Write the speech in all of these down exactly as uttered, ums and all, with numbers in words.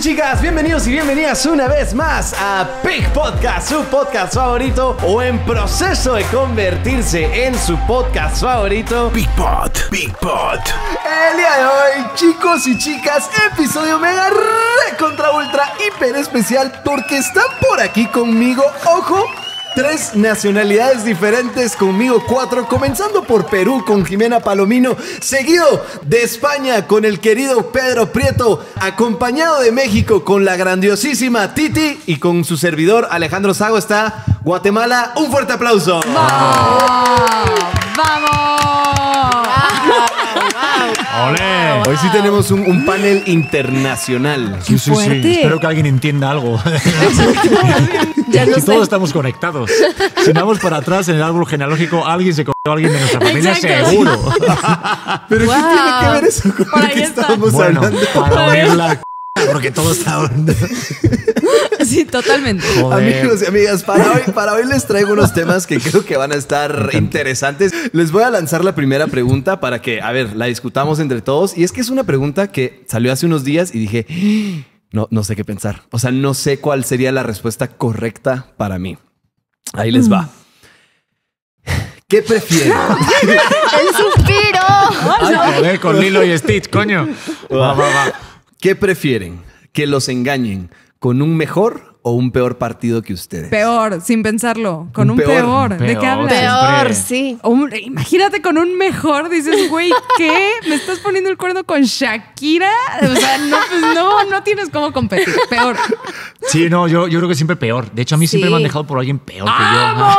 y chicas, bienvenidos y bienvenidas una vez más a Pig Podcast, su podcast favorito o en proceso de convertirse en su podcast favorito. Big Pod, Big Pod. El día de hoy, chicos y chicas, episodio mega re contra ultra hiper especial porque están por aquí conmigo, ojo. Tres nacionalidades diferentes, conmigo cuatro, comenzando por Perú con Jimena Palomino, seguido de España con el querido Pedro Prieto, acompañado de México con la grandiosísima Titi y con su servidor Alejandro Sago está Guatemala. Un fuerte aplauso. ¡Vamos! ¡Vamos! ¡Olé! Hoy sí tenemos un, un panel internacional. Sí, sí, sí. Espero que alguien entienda algo. Ya no si sé. todos estamos conectados. Si vamos para atrás en el árbol genealógico, alguien se comió a alguien de nuestra familia, Exacto. seguro. ¿Pero Wow. qué tiene que ver eso con Por lo ahí que está. estábamos Bueno, hablando? para oír la c***, porque todo está... Sí, totalmente. Joder. Amigos y amigas, para hoy, para hoy les traigo unos temas que creo que van a estar interesantes. Les voy a lanzar la primera pregunta para que, a ver, la discutamos entre todos. Y es que es una pregunta que salió hace unos días y dije, no, no sé qué pensar. O sea, no sé cuál sería la respuesta correcta para mí. Ahí les va. ¿Qué prefieren? ¡El suspiro! Ay, joder, con Lilo y Stitch, coño. Va, va, va. ¿Qué prefieren? ¿Que los engañen con un mejor o un peor partido que ustedes? Peor, sin pensarlo. Con Un un peor. peor. ¿De qué Peor. hablas? Peor, Siempre. sí. Un- imagínate con un mejor, dices, güey, ¿qué? ¿Me estás poniendo el cuerno con Shakira? O sea, no, pues no, no tienes cómo competir. Peor. Sí, no, yo, yo creo que siempre peor. De hecho, a mí siempre Sí. me han dejado por alguien peor que ¡Vamos!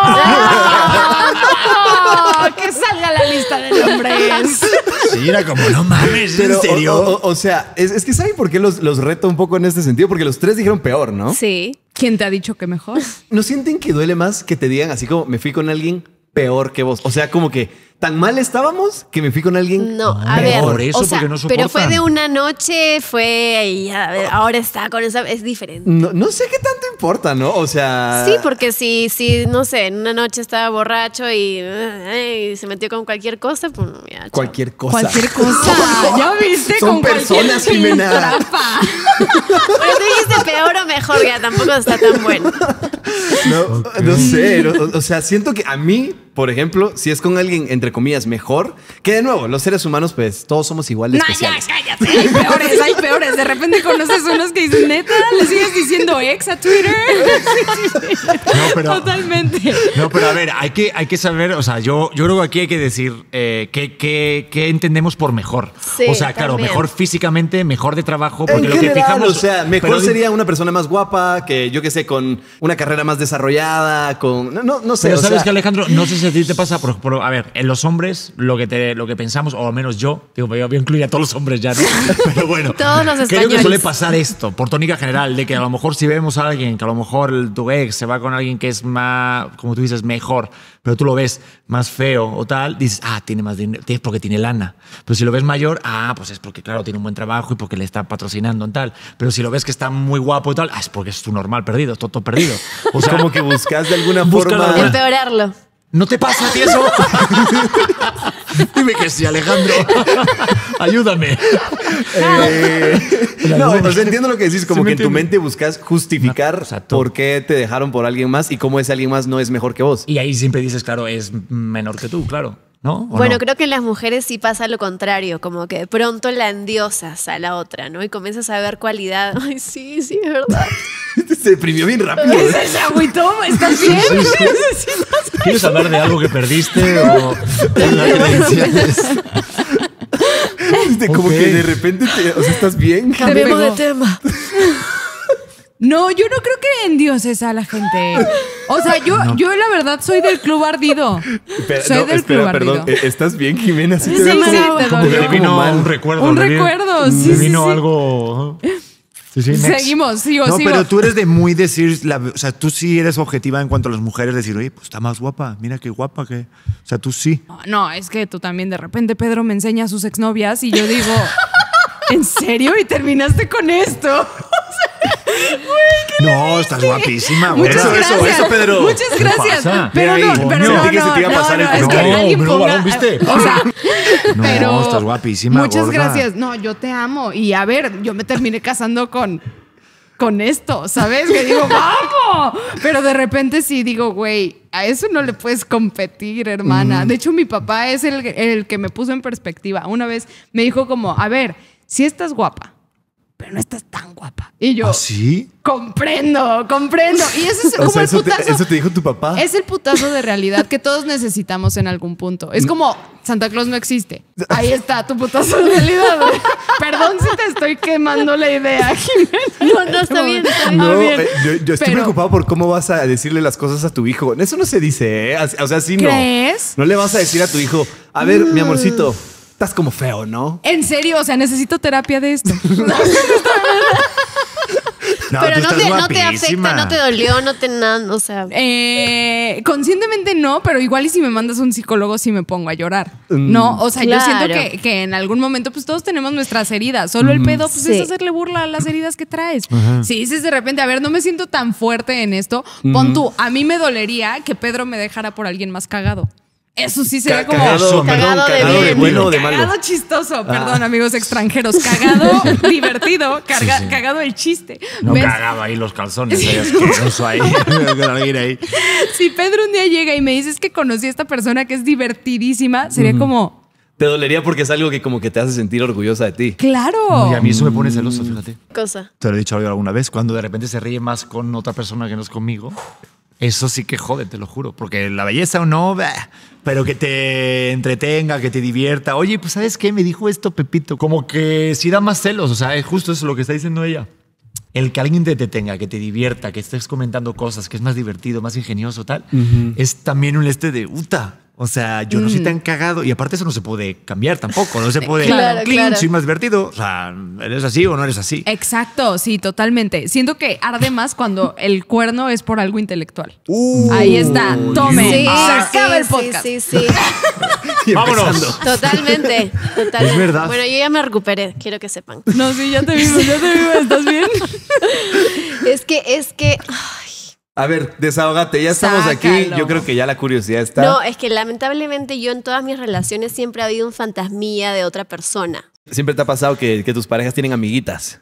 ¡Vamos! ¡Que salga la lista de nombres! yo. Sí, era como, no mames, Pero, ¿en serio? O, o- o sea, es, es que ¿saben por qué los, los reto un poco en este sentido? Porque los tres dijeron peor, ¿no? Sí. ¿Quién te ha dicho que mejor? ¿No sienten que duele más que te digan así como me fui con alguien peor que vos? O sea, como que tan mal estábamos que me fui con alguien No, a Hombre, ver. por eso, o sea, porque no pero fue soportan. de una noche, fue y a ver, ahora está con esa. Es diferente. No, no sé qué tanto importa, ¿no? O sea... Sí, porque si, si, no sé, en una noche estaba borracho y, eh, y se metió con cualquier cosa, pues ya, chao. Cualquier cosa. Cualquier cosa. ¿Ya viste? Son con personas, cualquier Jimena. piltrafa. Pero tú dijiste peor o mejor, ya tampoco está tan bueno. No, no sé. no, o, o sea, siento que a mí, por ejemplo, si es con alguien, entre comillas, mejor, que de nuevo, los seres humanos, pues todos somos igual de No, ya, especiales. cállate. Hay peores, hay peores. De repente conoces unos que dicen, neta, le sigues diciendo ex a Twitter. Sí, sí, sí. No, pero- Totalmente. No, pero a ver, hay que, hay que saber, o sea, yo, yo creo que aquí hay que decir eh, qué, qué- qué entendemos por mejor. Sí, o sea, claro, también. mejor físicamente, mejor de trabajo, En porque lo que general, fijamos... o sea, mejor pero- sería una persona más guapa, que yo que sé, con una carrera más desarrollada, con... No, no, no sé, Pero o sabes sea, que, Alejandro, no sé si a ti te pasa, por, por- a ver, en los hombres, lo que, te, lo que pensamos, o al menos yo, digo, yo voy a incluir a todos los hombres ya, ¿no? Pero bueno, Todos los creo que españoles. suele pasar esto, por tónica general, de que a lo mejor si vemos a alguien, que a lo mejor el- tu ex se va con alguien que es más, como tú dices, mejor, pero tú lo ves más feo o tal, dices, ah, tiene más dinero, es porque tiene lana. Pero si lo ves mayor, ah, pues es porque, claro, tiene un buen trabajo y porque le está patrocinando en tal. Pero si lo ves que está muy guapo y tal, ah, es porque es tu normal perdido, todo perdido. O sea, como que buscas de alguna Busca forma... alguna- Empeorarlo. ¿no te pasa a ti eso? Dime que sí, Alejandro. Ayúdame. Eh, no, o sea, entiendo lo que decís, como Sí me que en tu entiendo. mente buscas justificar Una- exacto. por qué te dejaron por alguien más y cómo ese alguien más no es mejor que vos. Y ahí siempre dices, claro, es menor que tú, claro. ¿No? ¿O Bueno, no? creo que en las mujeres sí pasa lo contrario, como que de pronto la endiosas a la otra, ¿no? Y comienzas a ver cualidad. Ay, sí, sí, es verdad. Se deprimió bien rápido. ¿eh? ¿Se agüitó? ¿Estás bien? ¿Quieres hablar de algo que perdiste o de una creencia? Viste, como Ok. que de repente te, o sea, ¿estás bien? Cambiemos de pegó. tema. No, yo no creo que endioses a la gente. O sea, yo, yo la verdad soy del club ardido. Espera, soy no, del espera, club perdón. ardido. ¿eh, ¿Estás bien, Jimena? Sí, Sí, te veo sí, como- te como dolió. que Le vino como mal. un recuerdo. Un le vino- recuerdo, sí, Le sí, vino sí. algo... Sí, sí, next. Seguimos, sigo, No, sigo. pero tú eres de muy decir, la- o sea, tú sí eres objetiva en cuanto a las mujeres, decir, oye, pues está más guapa, mira qué guapa que, o sea, tú sí. No, no, es que tú también de repente Pedro me enseña a sus exnovias y yo digo, ¿en serio? ¿Y terminaste con esto? No, estás guapísima, güey. Muchas Eso, eso, gracias. eso, Pedro. Muchas ¿Qué gracias. pasa? Pero Mira no, ahí, pero coño. no, Sentí que se te iba a no, pasar no, el es que control. alguien No, menudo ponga, balón, ¿viste? o sea, No, pero estás guapísima, muchas gorda. gracias. No, yo te amo. Y a ver, yo me terminé casando con con esto, ¿sabes? Que digo, ¡vamos! Pero de repente sí digo, güey, a eso no le puedes competir, hermana. Mm. De hecho, mi papá es el, el que me puso en perspectiva. Una vez me dijo como, a ver, si estás guapa, pero no estás tan guapa. Y yo, ¿Ah, sí? Comprendo, comprendo. Y eso es O como sea, el eso te, putazo. eso te dijo tu papá. Es el putazo de realidad que todos necesitamos en algún punto. Es como Santa Claus no existe. Ahí está tu putazo de realidad. Perdón si te estoy quemando la idea, Jimena. No, no, está bien, está bien. No, Ah, bien. eh, yo, yo estoy Pero- preocupado por cómo vas a decirle las cosas a tu hijo. Eso no se dice, ¿eh? O sea, sí no. ¿Crees? No le vas a decir a tu hijo, a ver, mi amorcito, estás como feo, ¿no? En serio, o sea, necesito terapia de esto. No, Pero tú no estás te, no te guapísima. afecta, no te dolió, no te nada, o sea. Eh, conscientemente no, pero igual y si me mandas a un psicólogo sí me pongo a llorar. No, o sea, Claro. yo siento que, que en algún momento pues todos tenemos nuestras heridas. Solo el pedo pues Sí. es hacerle burla a las heridas que traes. Si dices de repente, a ver, no me siento tan fuerte en esto, pon tú, a mí me dolería que Pedro me dejara por alguien más cagado. Eso sí sería Ca- como... cagado, Eso, perdón, cagado de cagado de bien. bueno o de malo. Cagado chistoso, perdón, amigos extranjeros. Cagado, divertido, carga- Sí, sí. cagado el chiste. No ¿Ves? cagaba ahí los calzones, ahí asqueroso ahí. Con alguien ahí. Si Pedro un día llega y me dices que conocí a esta persona que es divertidísima, sería como, Te dolería porque es algo que como que te hace sentir orgullosa de ti. claro. Y a mí eso me pone celoso, fíjate. Cosa. Te lo he dicho alguna vez, cuando de repente se ríe más con otra persona que no es conmigo. Eso sí que jode, te lo juro. Porque la belleza o no, bah, pero que te entretenga, que te divierta. Oye, pues ¿sabes qué? Me dijo esto Pepito. Como que sí da más celos. O sea, es justo eso lo que está diciendo ella. El que alguien te detenga, que te divierta, que estés comentando cosas, que es más divertido, más ingenioso, tal, es también un este de uta. O sea, yo no soy tan cagado. Y aparte eso no se puede cambiar tampoco. No se puede... Claro, "Cling, claro. soy más divertido". O sea, ¿eres así o no eres así? Exacto, sí, totalmente. Siento que arde más cuando el cuerno es por algo intelectual. Ahí está, tome. Sí, se acaba sí, el podcast. sí, sí, sí. Y ¡Vámonos! empezando. Totalmente, totalmente. Es verdad. Bueno, yo ya me recuperé, quiero que sepan. No, sí, ya te vimos, ya te vimos, ¿estás bien? Es que, es que. ay, A ver, desahógate, ya estamos aquí. Sácalo. Yo creo que ya la curiosidad está. no, es que lamentablemente yo en todas mis relaciones siempre ha habido un fantasmilla de otra persona. Siempre te ha pasado que, que tus parejas tienen amiguitas.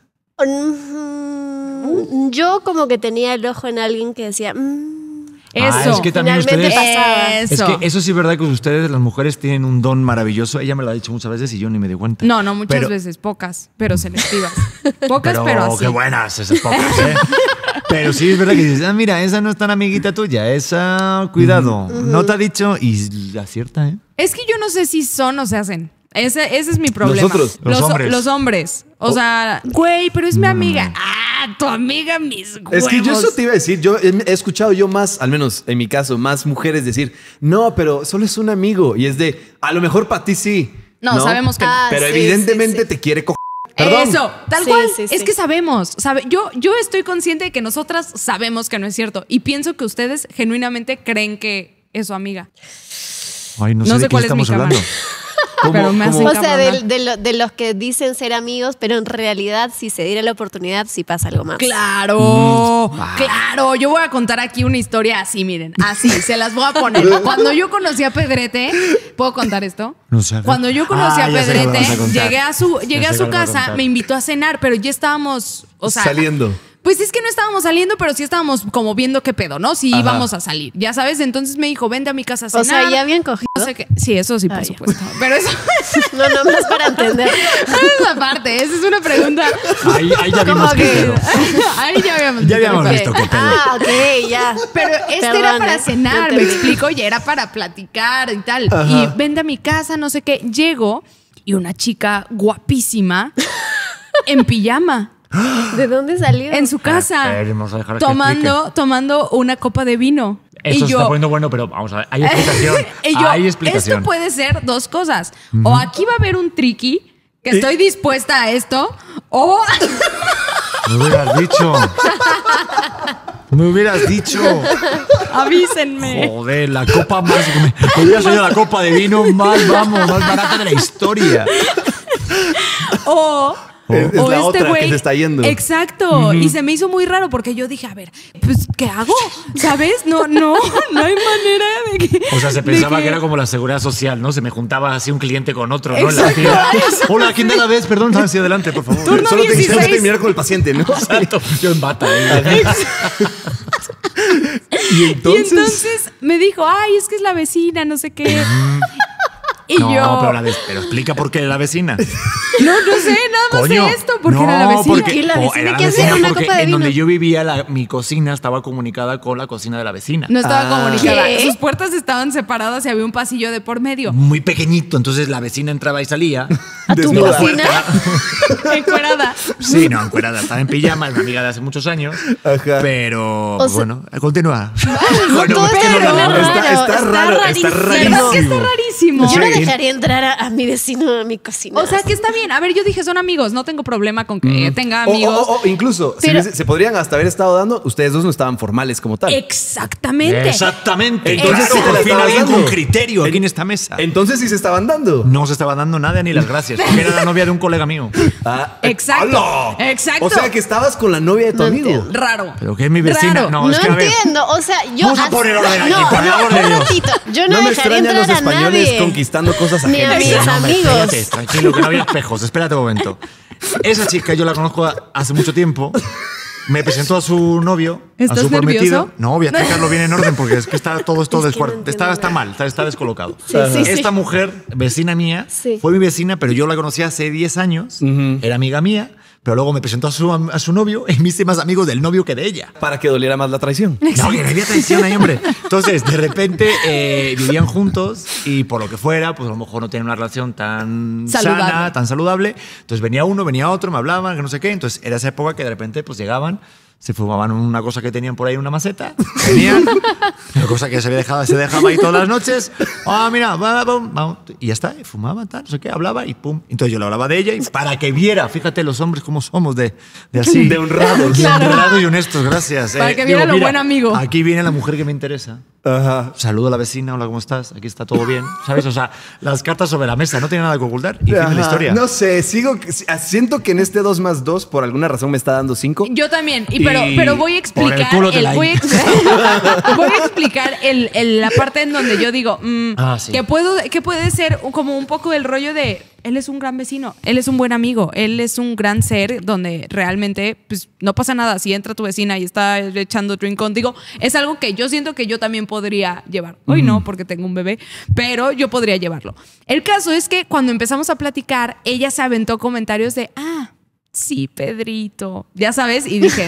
Mm, Yo como que tenía el ojo en alguien que decía. mm, Ah, Eso. es que también Finalmente ustedes... pasaba. Eso. Es que eso sí es verdad que ustedes, las mujeres, tienen un don maravilloso. Ella me lo ha dicho muchas veces y yo ni me di cuenta. No, no, muchas Pero- veces, pocas, pero selectivas. Pocas, pero, así. qué buenas esas pocas, ¿eh? Pero sí es verdad que dices, ah, mira, esa no es tan amiguita tuya, esa, cuidado, no te ha dicho y acierta, ¿eh? Es que yo no sé si son o se hacen. Ese, ese es mi problema. Nosotros. Los hombres. Los hombres. O sea, güey, pero es mi amiga. Ah, tu amiga, mis huevos. Es que yo eso te iba a decir. Yo he he escuchado yo más, al menos en mi caso, más mujeres decir, no, pero solo es un amigo. Y es de, a lo mejor para ti sí. No, sabemos que no. Ah, Pero sí, evidentemente sí, sí. te quiere coger. Perdón. Eso, tal Sí, cual. sí, Es sí. que sabemos. Sabe, yo, yo estoy consciente de que nosotras sabemos que no es cierto. Y pienso que ustedes genuinamente creen que es su amiga. Ay, no, No sé sé de qué cuál es mi estamos cámara. hablando. Pero me hacen O sea, cabronar. de, de lo- de los que dicen ser amigos, pero en realidad, si se diera la oportunidad, sí pasa algo más. Claro, claro. Yo voy a contar aquí una historia así, miren. Así, se las voy a poner. Cuando yo conocí a Pedrete, ¿puedo contar esto? No sé, a ver. Cuando yo conocí Ah, a ya sé qué Pedrete, vas a contar. llegué a su, llegué Ya a sé su qué vas a casa, contar. me invitó a cenar, pero ya estábamos, o sea, Saliendo. Pues es que no estábamos saliendo, pero sí estábamos como viendo qué pedo, ¿no? Si Ajá. íbamos a salir, ya sabes. Entonces me dijo, vente a mi casa a cenar. O sea, ya habían cogido. No sé qué. Sí, eso sí, por Ah, ya. supuesto. Pero eso No, no más para entender. esa parte, esa es una pregunta. Ahí, ahí ya ¿Cómo vimos que que? pedo. Ahí ya habíamos Ya habíamos Ok. visto qué pedo. Ah, ok, ya. Pero este Perdón, era para ¿eh? cenar, Ya me entendí. explico, y era para platicar y tal. Ajá. Y vente a mi casa, no sé qué. Llego y una chica guapísima en pijama ¿De dónde salió? en su casa, Espera, vamos a dejar que tomando, tomando una copa de vino. Esto y se yo, está poniendo bueno, pero vamos a ver, hay explicación. y yo, hay explicación. esto puede ser dos cosas. O aquí va a haber un triqui, que estoy dispuesta a esto, o Me hubieras dicho. Me hubieras dicho. avísenme. Joder, la copa más. Me hubiera salido la copa de vino más, vamos, más barata de la historia. O Es, es o la este otra güey. que se está yendo. Exacto. Uh-huh. Y se me hizo muy raro porque yo dije, a ver, pues, ¿qué hago? ¿Sabes? No, no, no hay manera de que. O sea, se pensaba que... que era como la seguridad social, ¿no? Se me juntaba así un cliente con otro, ¿no? En la fila. Hola, ¿quién da la vez? Perdón, hacia adelante, por favor. Turno Solo te dieciséis. quisieras terminar con el paciente, ¿no? Exacto. Yo en bata. ¿eh? ¿Y entonces? Y entonces me dijo, ay, es que es la vecina, no sé qué. Y no, yo. pero, la vez, pero explica por qué la vecina. No, no sé, nada más Coño, de esto, porque no, era la vecina. Porque, ¿Y la o vecina era la qué hacía? vecina Una porque copa de en vino. donde yo vivía, la- mi cocina estaba comunicada con la cocina de la vecina. No estaba Ah. comunicada. ¿Qué? Sus puertas estaban separadas y había un pasillo de por medio. Muy pequeñito, entonces la vecina entraba y salía. ¿A tu Desnuda. cocina? Encuerada. Sí, no, encuerada, estaba en pijama, es una amiga de hace muchos años. Ajá. Pero, O pues, sea- bueno, continúa. No, Bueno, todo es que está no la- raro. Está- está raro, está rarísimo. ¿Verdad que está rarísimo? Yo no Sí. dejaría entrar a, a mi vecino a mi cocina. O sea, que está bien. A ver, yo dije, son amigos. No tengo problema con que tenga O, amigos. o- o incluso, si Pero- hubiese- se podrían hasta haber estado dando, ustedes dos no estaban formales como tal. Exactamente. Exactamente. Entonces, Claro, sí te la por fin estabas alguien dando. con criterio aquí en esta mesa. Entonces sí se estaban dando. No se estaba dando nada ni las gracias, porque era la novia de un colega mío. Ah, Exacto. ¡hala! Exacto. O sea que estabas con la novia de tu No amigo. entiendo. Raro. Pero que es mi vecina. Raro. No, No es que a ver. entiendo, o sea, yo... Vamos a as- poner orden aquí, no, por el no, amor de un Dios. ratito. Yo no, No me dejaría extrañan entrar los a españoles nadie. conquistando cosas Ni a ajenas. mis No, hombre, amigos. espérate, tranquilo, que no había espejos. Espérate un momento. Esa chica yo la conozco a- hace mucho tiempo. Me presentó a su novio, a ¿Estás su prometido. nervioso? No, voy a explicarlo bien en orden porque es que está todo esto Es que no descuar- entiendo está, está nada. mal, está, está descolocado. Sí, sí, sí. Esta mujer, vecina mía, Sí. fue mi vecina, pero yo la conocí hace diez años. Era amiga mía, pero luego me presentó a su, a su novio y me hice más amigos del novio que de ella. Para que doliera más la traición. No, que no había traición ahí, hombre. Entonces, de repente eh, vivían juntos y por lo que fuera, pues a lo mejor no tenían una relación tan Saludable. sana, tan saludable. Entonces venía uno, venía otro, me hablaban, que no sé qué. Entonces era esa época que de repente pues llegaban, se fumaban una cosa que tenían por ahí en una maceta, venían, una cosa que se había dejado, se dejaba ahí todas las noches. Ah, mira, va, va, va, y ya está, y fumaba, tal, no sé qué, hablaba y pum. Entonces yo le hablaba de ella y para que viera, fíjate los hombres cómo somos de, de así. De honrados. De honrados y honestos, gracias. Para que viera lo buen amigo. Aquí viene la mujer que me interesa. Ajá. Saludo a la vecina, hola, ¿cómo estás? Aquí está todo bien, ¿sabes? O sea, las cartas sobre la mesa, no tiene nada que ocultar. Y fin de la Ajá. historia. No sé, sigo. Siento que en este dos más dos, por alguna razón, me está dando cinco. Yo también, y pero, Y pero voy a por el explicar culo te el- la voy, a, hin- ex- voy a explicar el, el- la parte en donde yo digo mm, Ah, sí. que puedo que puede ser como un poco el rollo de él es un gran vecino, él es un buen amigo, él es un gran ser donde realmente pues no pasa nada si entra tu vecina y está echando drink contigo, es algo que yo siento que yo también podría llevar. Hoy no porque tengo un bebé, pero yo podría llevarlo. El caso es que cuando empezamos a platicar, ella se aventó comentarios de ah, sí, Pedrito. Ya sabes, y dije,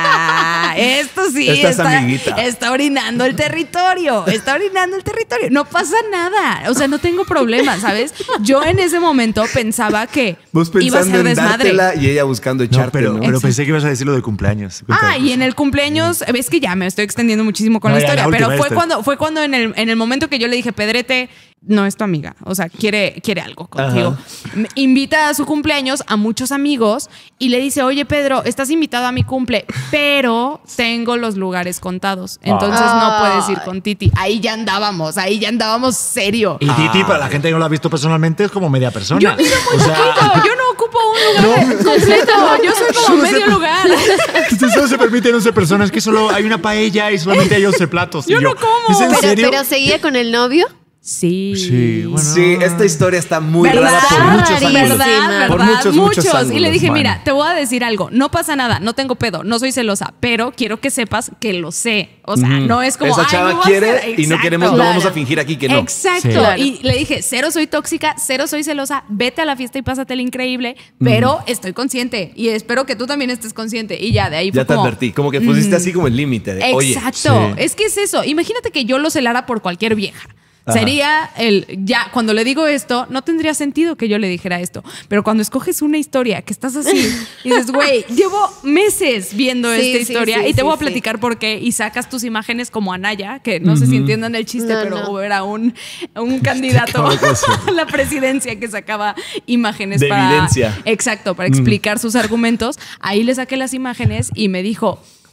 nah, esto sí Esta es está, amiguita. está orinando el territorio. Está orinando el territorio. No pasa nada. O sea, no tengo problema, ¿sabes? Yo en ese momento pensaba que Vos iba a pensando ser en desmadre. dártela y ella buscando No, echarte, pero, ¿no? pero pensé que ibas a decir lo del cumpleaños. Ah, y en el cumpleaños, ves que ya me estoy extendiendo muchísimo con No, la ya, historia, la última, pero fue esta. cuando, fue cuando en el, en el momento que yo le dije, Pedrete, no es tu amiga, o sea, quiere, quiere algo contigo. Me invita a su cumpleaños a muchos amigos y le dice, oye Pedro, estás invitado a mi cumple, pero tengo los lugares contados, entonces no puedes ir con Titi. Ahí ya andábamos, ahí ya andábamos serio. Y Titi, para la gente que no lo ha visto personalmente, es como media persona. Yo mido muy O sea, poquito, yo no ocupo un lugar completo, yo soy como Solo medio se- lugar. solo se permiten once personas, que solo hay una paella y solamente hay once platos. Y Yo no como. ¿Es en Pero, serio? pero seguía con el novio. Sí. Sí, bueno. Sí, esta historia está muy ¿Verdad? rara por muchos Rarísima. ángulos. ¿Verdad? ¿Verdad? Por muchos, muchos Y le ángulos, dije, mano. mira, te voy a decir algo. No pasa nada, no tengo pedo, no soy celosa, pero quiero que sepas que lo sé. O sea, no es como. Esa "Ay, chava no voy a quiere hacer-". y no Exacto. queremos, no Claro. vamos a fingir aquí que no. Exacto. Sí. Claro. Y le dije, cero soy tóxica, cero soy celosa, vete a la fiesta y pásatela increíble, pero estoy consciente y espero que tú también estés consciente. Y ya, de ahí fue Ya te como, advertí, como que pusiste así como el límite de, oye, Exacto. sí. Es que es eso. Imagínate que yo lo celara por cualquier vieja. Ajá. Sería el, ya, cuando le digo esto, no tendría sentido que yo le dijera esto. Pero cuando escoges una historia que estás así y dices, güey, llevo meses viendo Sí, esta sí, historia sí, y te sí, voy a sí. platicar por qué y sacas tus imágenes como Anaya, que no sé si entiendan el chiste, No, pero no. era un, un candidato a la presidencia que sacaba imágenes De para. evidencia. Exacto, para explicar sus argumentos. Ahí le saqué las imágenes y me dijo.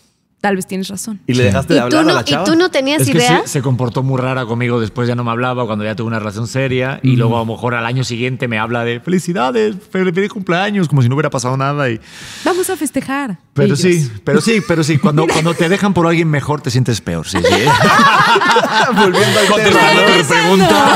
tal vez tienes razón. ¿Y le dejaste ¿Y de tú, hablar no, a la ¿Y chava? tú no tenías Es que idea? se, se comportó muy rara conmigo, después ya no me hablaba, cuando ya tuve una relación seria, y luego a lo mejor al año siguiente me habla de felicidades, feliz cumpleaños, como si no hubiera pasado nada. Y... Vamos a festejar. Pero ellos. sí, pero sí, pero sí, cuando, cuando te dejan por alguien mejor te sientes peor. Sí, sí. Volviendo al tema, Contestando ¿no? tu pregunta.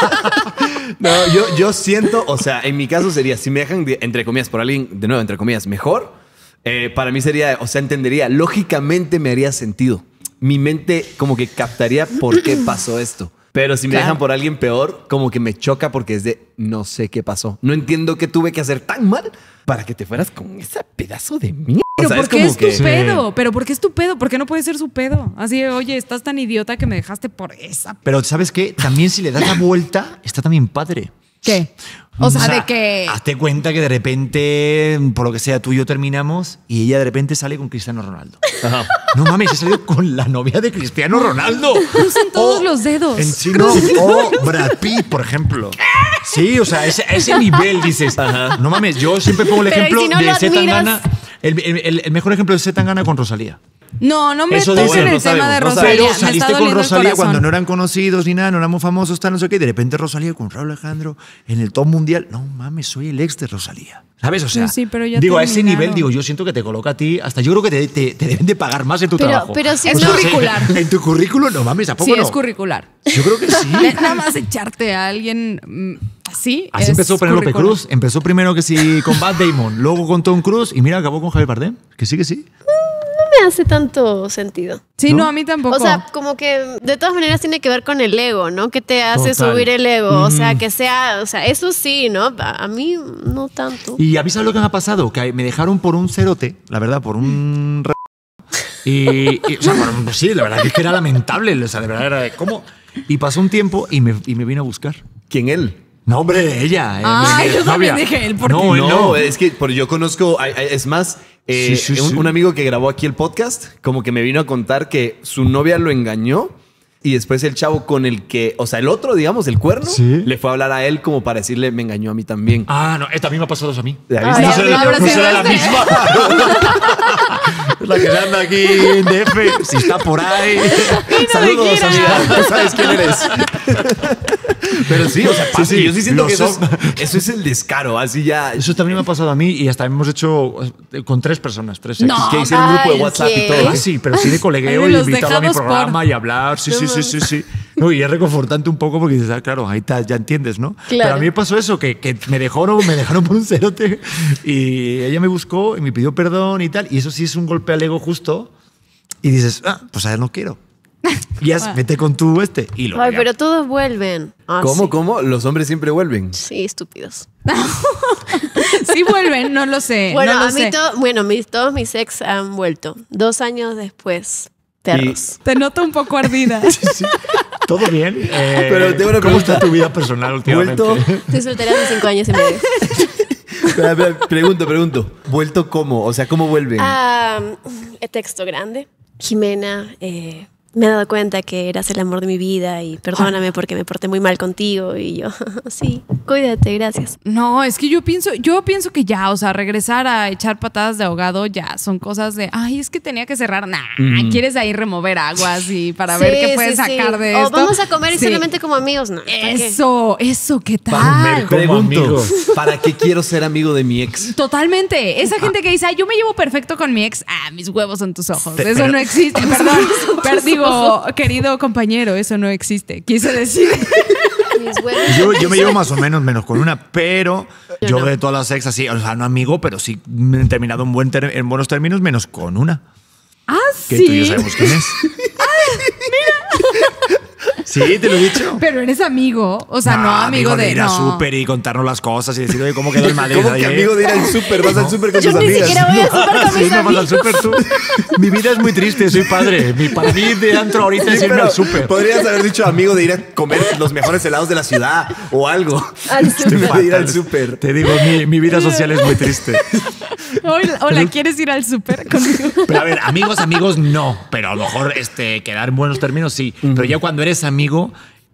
No, yo, yo siento, o sea, en mi caso sería, si me dejan, de- entre comillas, por alguien, de nuevo, entre comillas, mejor, eh, para mí sería, o sea, entendería, lógicamente me haría sentido. Mi mente como que captaría por qué pasó esto. Pero si me Claro. dejan por alguien peor, como que me choca porque es de, no sé qué pasó. No entiendo qué tuve que hacer tan mal para que te fueras con ese pedazo de mierda. Pero O sea, ¿por qué como es tu que- pedo? ¿Pero por qué es tu pedo? ¿Por qué no puede ser su pedo? Así de, oye, estás tan idiota que me dejaste por esa. Pero ¿sabes qué? También si le das la vuelta, está también padre. ¿Qué? O sea, de que... Hazte cuenta que de repente, por lo que sea, tú y yo terminamos y ella de repente sale con Cristiano Ronaldo. Ajá. No mames, se salió con la novia de Cristiano Ronaldo. Crucen todos O los dedos. En chino, o Brad Pitt, por ejemplo. Sí, o sea, ese, ese nivel dices. No mames, yo siempre pongo el Pero, ¿y ejemplo si no de lo Zetangana. admiras? El, el- el mejor ejemplo es Zetangana con Rosalía. No, no me Eso toques dicen, el no tema de sabemos, no Rosalía. Pero Me está saliste con doliendo el Rosalía corazón. cuando no eran conocidos ni nada, no éramos famosos, tal, no sé qué. Y de repente Rosalía con Raúl Alejandro en el top mundial. No mames, soy el ex de Rosalía. ¿Sabes? O sea, Sí, sí, pero ya digo, a ese terminaron. nivel, digo, yo siento que te coloca a ti. Hasta yo creo que te, te- te deben de pagar más en tu Pero- trabajo. pero si O es sea, curricular. En tu currículum, no mames, ¿a poco Sí, no? es curricular. Yo creo que sí. Nada más echarte a alguien mm, así. Así es empezó Penélope curricular. Cruz. Empezó primero que sí con Matt Damon, luego con Tom Cruise y mira, acabó con Javier Bardem. Que sí, que sí. No me hace tanto sentido. Sí, ¿No? no, a mí tampoco. O sea, como que de todas maneras tiene que ver con el ego, ¿no? Que te hace Total. subir el ego. O sea, que sea, o sea, eso sí, ¿no? A, a mí no tanto. Y a mí, ¿sabes lo que me ha pasado? Que me dejaron por un cerote, la verdad, por un... re- Y, y, o sea, por un- sí, la verdad que es que era lamentable. O sea, de verdad era de, ¿cómo? Y pasó un tiempo y me, y me vino a buscar. ¿Quién él? No, hombre, ella. eh, Ah, mi- mi yo también novia. dije él, ¿por No, qué? él No, no. es que por, yo conozco, hay- hay- es más, eh, Sí, sí, un, sí. un amigo que grabó aquí el podcast, como que me vino a contar que su novia lo engañó y después el chavo con el que, o sea, el otro, digamos, el cuerno, Sí. le fue a hablar a él como para decirle, me engañó a mí también. Ah, no, esta misma pasó a mí. ¿Ya Ay, viste? no, No será- no habrá no sido será la este. misma. Es la que anda aquí en D F. Si está por ahí. Saludos, amiga. Tú sabes quién eres. Pero sí, o sea, pasa. Sí, sí, yo sí siento lo que eso es, son. eso es el descaro, así ya. Eso también me ha pasado a mí y hasta hemos hecho eh, con tres personas, tres No. exes. Que hicieron un grupo de Ay, WhatsApp y ¿qué? todo. Ah, sí, pero sí de colegueo Ay, de y los invitado a mi dejados por- programa y hablar. Sí, sí, sí, sí, sí. No, y es reconfortante un poco porque dices, ah, claro, ahí está, ya entiendes, ¿no? Pero a mí me pasó eso, que, que me dejaron, me dejaron por un cerote y ella me buscó y me pidió perdón y tal. Y eso sí es un golpe al ego justo. Y dices, ah, pues a ver, no quiero. Y ya, vete con tu este. Y lo Ay, ya. pero todos vuelven. Ah, ¿Cómo, sí. cómo? Los hombres siempre vuelven. Sí, estúpidos. sí vuelven, no lo sé. Bueno, no lo a mí sé. to- bueno, mis, todos mis ex han vuelto. Dos años después. Perros. Te noto un poco ardida. Sí. ¿Todo bien? Eh, Pero tengo una ¿Cómo pregunta. está tu vida personal últimamente? Vuelto. Estoy soltera hace cinco años y medio. Espera, espera, pregunto, pregunto. ¿Vuelto cómo? O sea, ¿cómo vuelven? Ah, texto grande. Jimena, eh, me he dado cuenta que eras el amor de mi vida y perdóname porque me porté muy mal contigo. Y yo, sí, cuídate, gracias. No, es que yo pienso, yo pienso que ya, o sea, regresar a echar patadas de ahogado ya son cosas de, ay, es que tenía que cerrar. Nah, quieres ahí remover aguas y para ver qué puedes sí, sí. sacar de O esto. vamos a comer y Sí. solamente como amigos, ¿no? ¿Para qué? Eso, eso, ¿qué Comer tal? como Pregunto, amigo. ¿para qué quiero ser amigo de mi ex? Totalmente. Esa gente que dice, ay, yo me llevo perfecto con mi ex. Ah, mis huevos son tus ojos. Pe- Eso pero- no existe. Perdón. Pero digo, querido compañero, eso no existe. Quise decir. Mis huevos. Yo, yo me llevo más o menos menos con una, pero Yo yo no. de todas las ex así, o sea, no amigo, pero sí me he terminado en, buen ter- en buenos términos, menos con una. Ah, Que sí. tú y yo sabemos quién es. Sí, te lo he dicho. Pero eres amigo. O sea, no, amigo, de. ir a no. súper y contarnos las cosas y decir, oye, ¿cómo quedó el Madrid ¿Cómo que ayer? amigo de ir al súper? Vas al súper con Yo tus ni amigas. siquiera voy al súper con Sí, mis no vas al amigos. súper tú. Mi vida es muy triste, soy padre. Mi, para mí de antro ahorita Sí, es irme pero al súper. podrías haber dicho amigo de ir a comer los mejores helados de la ciudad o algo. Al súper. De ir al súper. Te digo, mi, mi vida social es muy triste. Hola, hola, ¿quieres ir al súper conmigo? Pero a ver, amigos, amigos, no. Pero a lo mejor este, quedar en buenos términos, sí. Pero ya cuando eres amigo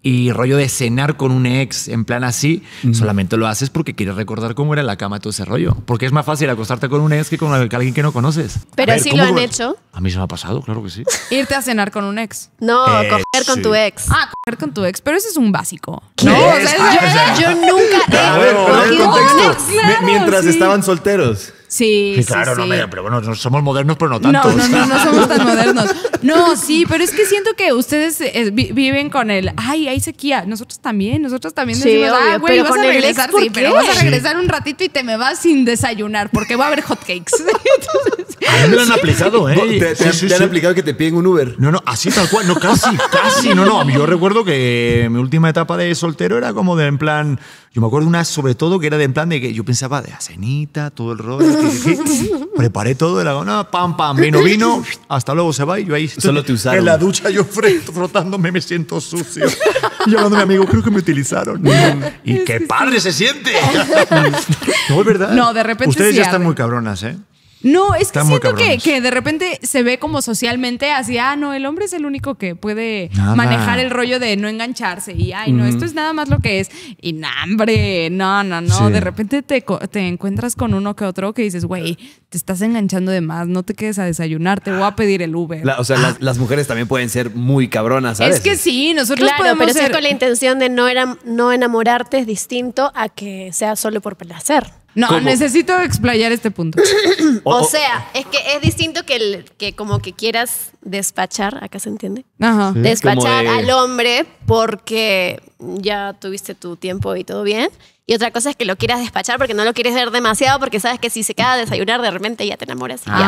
Y rollo de cenar con un ex, en plan así, mm. solamente lo haces porque quieres recordar cómo era la cama todo ese rollo. Porque es más fácil acostarte con un ex que con alguien que no conoces. Pero ver, sí lo han ves? hecho. A mí se me ha pasado, claro que sí. Irte a cenar con un ex. No, eh, coger con sí. tu ex. Ah, coger con tu ex. Pero ese es un básico. ¿Qué? No, O o sea, sea, yo, Yo nunca he A ver, perdón el cogido con un contexto. ex. Claro, Mi- Mientras sí. estaban solteros. Sí, Sí, sí, claro, sí. no, me- pero bueno, no somos modernos, pero no No, tanto. no, no, no somos tan modernos. No, sí, pero es que siento que ustedes eh, vi- viven con el, ay, hay sequía. Nosotros también, nosotros también Sí, decimos, obvio, ah, güey, pero vas con a el ex, regresar, ¿por sí, qué? pero vas a Sí. regresar un ratito y te me vas sin desayunar porque va a haber hotcakes. Entonces, A mí me lo han aplicado, ¿eh? ¿Te, te- Sí, sí, te han sí. aplicado que te piden un Uber? No, no, así tal cual, no, casi, casi, no, no. Yo recuerdo que mi última etapa de soltero era como de en plan, yo me acuerdo una sobre todo que era de en plan de que yo pensaba de la cenita, todo el rollo, que, que, preparé todo de la gana, pam, pam, vino, vino, hasta luego se va y yo ahí Solo te usaron. en la ducha yo fre- frotándome, me siento sucio. Y yo hablando a mi amigo, creo que me utilizaron. Y qué padre se siente. No, es verdad. No, de repente Ustedes sí ya están arde. muy cabronas, ¿eh? no, es que Están muy siento que, cabrones. que de repente se ve como socialmente así, ah, no, el hombre es el único que puede Nada. manejar el rollo de no engancharse y, ay, no, esto es nada más lo que es. Y no, hombre, no, no, no. Sí. De repente te, co- te encuentras con uno que otro que dices, güey, te estás enganchando de más, no te quedes a desayunar, te voy a pedir el Uber. La- o sea, las, las mujeres también pueden ser muy cabronas, ¿sabes? Es que sí, nosotros Claro, podemos pero si ser... es con la intención de no, era, no enamorarte es distinto a que sea solo por placer. No, ¿Cómo? necesito explayar este punto. O, O- o- sea, es que es distinto que, el, que como que quieras despachar, acá se entiende, Ajá. despachar como de- al hombre porque ya tuviste tu tiempo y todo bien. Y otra cosa es que lo quieras despachar porque no lo quieres ver demasiado porque sabes que si se queda a desayunar de repente ya te enamoras y ya.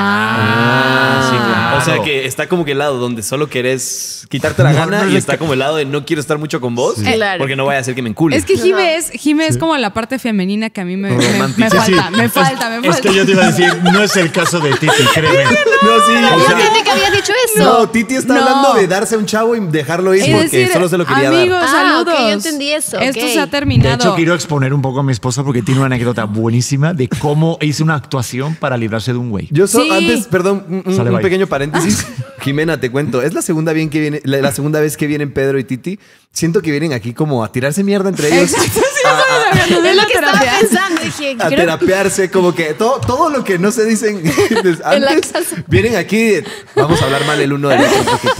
Ah, sí, claro. O sea que está como que el lado donde solo querés quitarte la No, gana no, y es está que- como el lado de no quiero estar mucho con vos Claro. porque no vaya a hacer que me encule. Es que Jime es, Jime es como la parte femenina que a mí me, me, me Romántica. falta, me falta, me falta. Es que yo te iba a decir, no es el caso de Titi, créeme. No, sí. Yo o sea, entendí que habías dicho eso. no, Titi está No. hablando de darse a un chavo y dejarlo ir Es porque decir, solo se lo quería amigos, dar. Ah, saludos. ok, yo entendí eso, Esto ok. se ha De terminado. hecho, quiero exponer un poco a mi esposa porque tiene una anécdota buenísima de cómo hizo una actuación para librarse de un güey. Yo so- Sí. antes, perdón, un, un- Sale, un bye. pequeño paréntesis. Jimena, te cuento. Es la segunda, bien que viene, la, la segunda vez que vienen Pedro y Titi. Siento que vienen aquí como a tirarse mierda entre ellos. Exacto, sí, estamos hablando de Es la lo que estaba terapia. pensando. Dije, A creo- terapearse, como que todo, todo lo que no se dicen des- En la antes, casa. vienen aquí, vamos a hablar mal el uno del otro un poquito.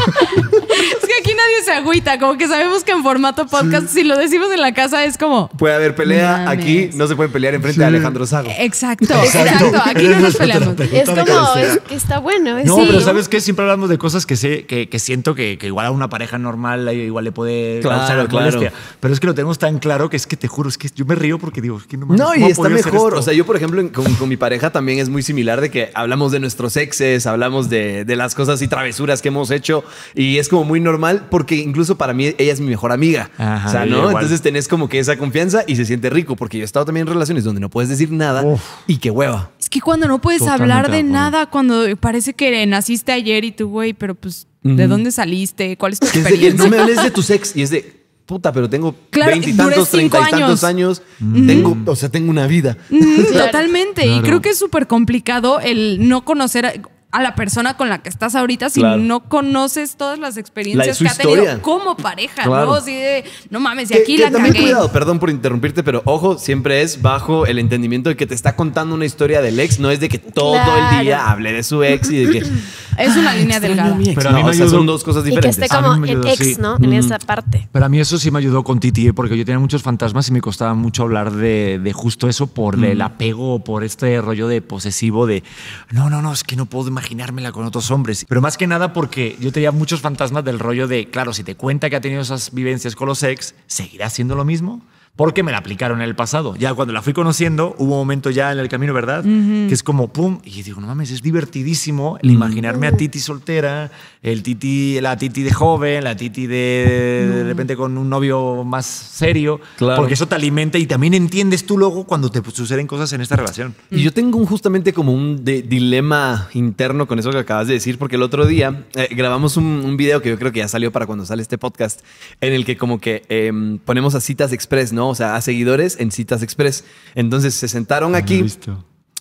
Es que aquí nadie se agüita, como que sabemos que en formato podcast, si lo decimos en la casa, es como. Puede haber pelea, Mames. aquí no se pueden pelear enfrente de Alejandro Sago. Exacto, exacto. Aquí no nos peleamos. Es como, es que está bueno. es- No, sí. pero ¿sabes qué? Siempre hablamos de cosas que sé, que, que siento que, que igual a una pareja normal eh, igual le puede Claro, causar claro. molestia. Pero es que lo tenemos tan claro que es que te juro, es que yo me río porque digo, es que no mames, No, y ¿cómo ha está podido hacer mejor. esto? O sea, yo, por ejemplo, en- con, con mi pareja también es muy similar de que hablamos de nuestros exes, hablamos de, de las cosas y travesuras que hemos hecho. Y es como muy normal porque incluso para mí ella es mi mejor amiga. Ajá, o sea, yo ¿no? igual. Entonces tenés como que esa confianza y se siente rico porque yo he estado también en relaciones donde no puedes decir nada Uf. y qué hueva. Es que cuando no puedes Totalmente hablar de de acuerdo. nada, cuando parece que naciste ayer y tú, güey, pero pues, ¿de dónde saliste? ¿Cuál es tu Que es de que experiencia? no me hables de tus ex y es de puta, pero tengo Claro, veintitantos, duré cinco treinta y tantos años. Tengo, o sea, tengo una vida. Mm, Claro. Totalmente. Y creo que es súper complicado el no conocer a, a la persona con la que estás ahorita si Claro. no conoces todas las experiencias La- su que ha tenido historia. como pareja, Claro. ¿no? Así de, no mames, y Que- aquí que la también cagué. cuidado, perdón por interrumpirte, pero ojo, siempre es bajo el entendimiento de que te está contando una historia del ex, no es de que todo Claro. el día hable de su ex y de que Es una línea delgada. Pero a mí no, me o sea, ayudó- son dos cosas Y que diferentes. esté A mí como me en ayudó, ex, sí. ¿no? En esa parte. Pero a mí eso sí me ayudó con Titi, ¿eh? Porque yo tenía muchos fantasmas y me costaba mucho hablar de, de justo eso por el apego, por este rollo de posesivo de no, no, no, es que no puedo imaginármela con otros hombres. Pero más que nada porque yo tenía muchos fantasmas del rollo de, claro, si te cuenta que ha tenido esas vivencias con los ex, ¿seguirá haciendo lo mismo? Porque me la aplicaron en el pasado. Ya cuando la fui conociendo, hubo un momento ya en el camino, ¿verdad? Que es como pum. Y digo, no mames, es divertidísimo el imaginarme a Titi soltera, el Titi, la Titi de joven, la Titi de de repente con un novio más serio. Claro. Porque eso te alimenta y también entiendes tú luego cuando te suceden cosas en esta relación. Y yo tengo un, justamente como un de- dilema interno con eso que acabas de decir, porque el otro día eh, grabamos un, un video que yo creo que ya salió para cuando sale este podcast, en el que como que eh, ponemos a citas express, ¿no? O sea, a seguidores en citas express. Entonces se sentaron aquí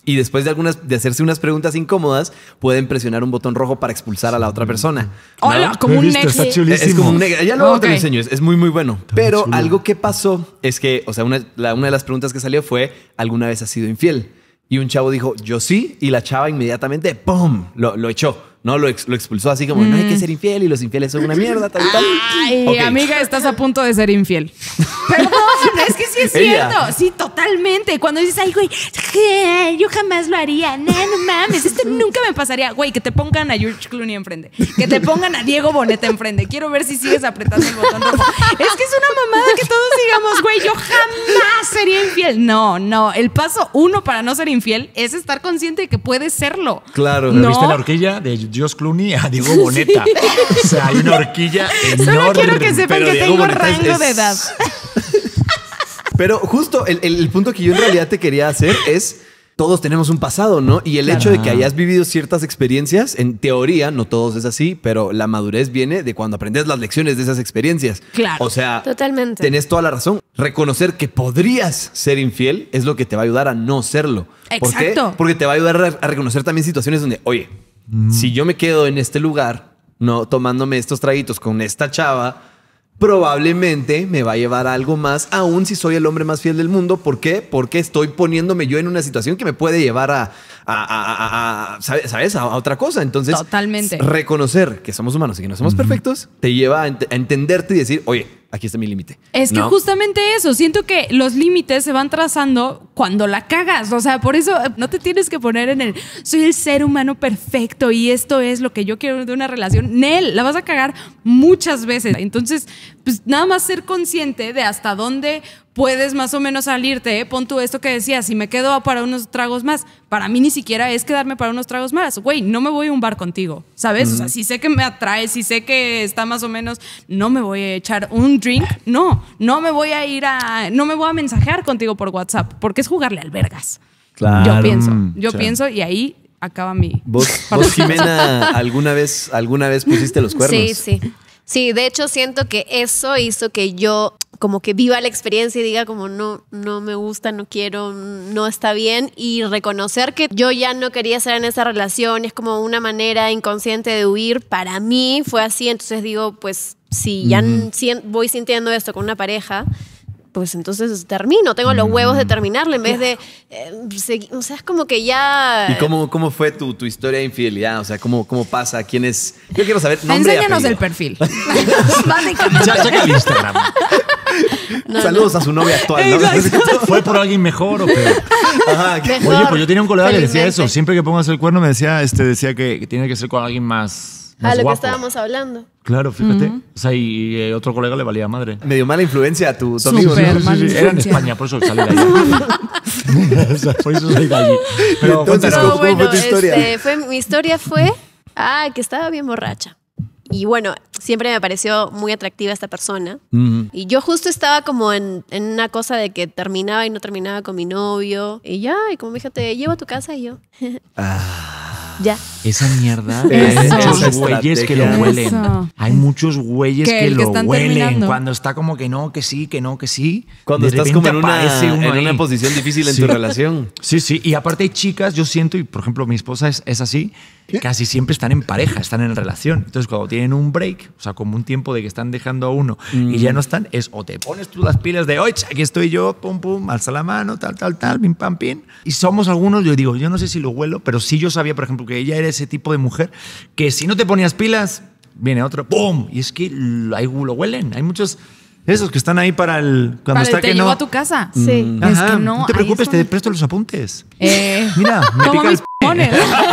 Y después de algunas de hacerse unas preguntas incómodas, pueden presionar un botón rojo para expulsar a la otra persona. Hola, ¿no? como Lo he un visto, next. está chulísimo. Es como un neg- Ya luego Ok. te lo enseño, es, es muy, muy bueno. Pero chulo. algo que pasó es que, o sea, una, la- una de las preguntas que salió fue, ¿alguna vez has sido infiel? Y un chavo dijo, yo sí, y la chava inmediatamente, ¡pum!, lo, lo echó. No, lo, ex- lo expulsó así como, no hay que ser infiel y los infieles son una mierda, tal y tal. Ay, Ok. amiga, estás a punto de ser infiel. Perdón, es que sí es Ella. cierto. Sí, totalmente. Cuando dices, ay, güey, je, yo jamás lo haría. No, no mames, esto nunca me pasaría. Güey, que te pongan a George Clooney enfrente. Que te pongan a Diego Boneta enfrente. Quiero ver si sigues apretando el botón rojo. Es que es una mamada que todos digamos, güey, yo jamás sería infiel. No, no. El paso uno para no ser infiel es estar consciente de que puedes serlo. Claro. ¿Pero No. viste la horquilla de George Clooney a Diego Boneta? O sea, hay una horquilla enorme. Solo quiero que sepan Pero que Diego tengo Boneta es- rango es- de edad. Pero justo el, el- el punto que yo en realidad te quería hacer es, todos tenemos un pasado, ¿no? Y el hecho de que hayas vivido ciertas experiencias, en teoría, no todos es así, pero la madurez viene de cuando aprendes las lecciones de esas experiencias. Claro. O sea, Totalmente. tenés toda la razón. Reconocer que podrías ser infiel es lo que te va a ayudar a no serlo. ¿Por qué? Exacto. Porque te va a ayudar a, a reconocer también situaciones donde, oye, si yo me quedo en este lugar, no tomándome estos traguitos con esta chava, probablemente me va a llevar a algo más, aún si soy el hombre más fiel del mundo. ¿Por qué? Porque estoy poniéndome yo en una situación que me puede llevar a, a- a- a- a- ¿sabes? ¿sabes? A, a otra cosa. Entonces, Totalmente. reconocer que somos humanos y que no somos perfectos te lleva a, ent- a entenderte y decir, oye, aquí está mi límite. Es que ¿no? justamente eso, siento que los límites se van trazando cuando la cagas, o sea, por eso eh, no te tienes que poner en el soy el ser humano perfecto y esto es lo que yo quiero de una relación. Nel, la vas a cagar muchas veces. Entonces, pues nada más ser consciente de hasta dónde puedes más o menos salirte. ¿eh? Pon tú esto que decías, si me quedo para unos tragos más, para mí ni siquiera es quedarme para unos tragos más. Güey, no me voy a un bar contigo, ¿sabes? O sea, si sé que me atrae, si sé que está más o menos, no me voy a echar un drink. No, no me voy a ir a, no me voy a mensajear contigo por WhatsApp, porque es jugarle al vergas. Claro. Yo pienso, yo sí. pienso y ahí acaba mi... ¿Vos, vos, Jimena, alguna vez, alguna vez pusiste los cuernos? Sí, sí. Sí, de hecho siento que eso hizo que yo como que viva la experiencia y diga como no, no me gusta, no quiero, no está bien, y reconocer que yo ya no quería estar en esa relación, es como una manera inconsciente de huir. Para mí fue así, entonces digo, pues si ya uh-huh. sien- voy sintiendo esto con una pareja, pues entonces termino, tengo los huevos de terminarle en vez de... Eh, segui- o sea, es como que ya... ¿Y cómo, cómo fue tu, tu historia de infidelidad? O sea, ¿cómo, cómo pasa? ¿Quién es? Yo quiero saber nombre y Enséñanos apellido. el perfil. Básicamente. Ya, saca el Instagram. No, Saludos a su novia actual, ¿no? ¿Fue por alguien mejor o peor? Ajá, que- Mejor, Oye, pues yo tenía un colega que decía felizmente. eso. Siempre que pongas el cuerno me decía, este, decía que, que tiene que ser con alguien más, más A lo guapo. que estábamos hablando. Claro, fíjate. O sea, y eh, otro colega le valía madre. medio mala influencia a tu, tu amigo, Súper ¿no? Sí, mala sí, sí. Era en influencia. España, por eso salí de allí. O sea, por eso salí de allí. Pero Entonces, cuéntanos. ¿cómo- No, bueno, fue tu historia? este, fue, mi historia fue ah, que estaba bien borracha. Y bueno, siempre me pareció muy atractiva esta persona. Ujú. Y yo justo estaba como en, en una cosa de que terminaba y no terminaba con mi novio. Y ya, y como me dijo, te llevo a tu casa y yo. Ya. Esa mierda, Eso. hay muchos Esa güeyes que lo estrategia. huelen. Eso. Hay muchos güeyes Que que, el que lo están huelen. terminando. Cuando está como que no, que sí, que no, que sí. Cuando de estás repente como en una, aparece uno en una ahí. posición difícil en Sí. tu relación. Sí, sí. Y aparte hay chicas, yo siento, y por ejemplo mi esposa es, es así, casi siempre están en pareja, están en relación. Entonces cuando tienen un break, o sea, como un tiempo de que están dejando a uno y ya no están, es o te pones tú las pilas de, oye, aquí estoy yo, pum, pum, alza la mano, tal, tal, tal, pim, pam, pim. Y somos algunos, yo digo, yo no sé si lo huelo, pero sí yo sabía, por ejemplo, que ella era ese tipo de mujer que si no te ponías pilas, viene otro, ¡pum! Y es que lo, ahí lo huelen. Hay muchos... Esos que están ahí para el... Cuando Vale, está te que llevo no... a tu casa. Sí. Es Ajá, que no, no te ahí preocupes, es te donde- presto los apuntes. Eh, Mira, me como pica mis el p***ones.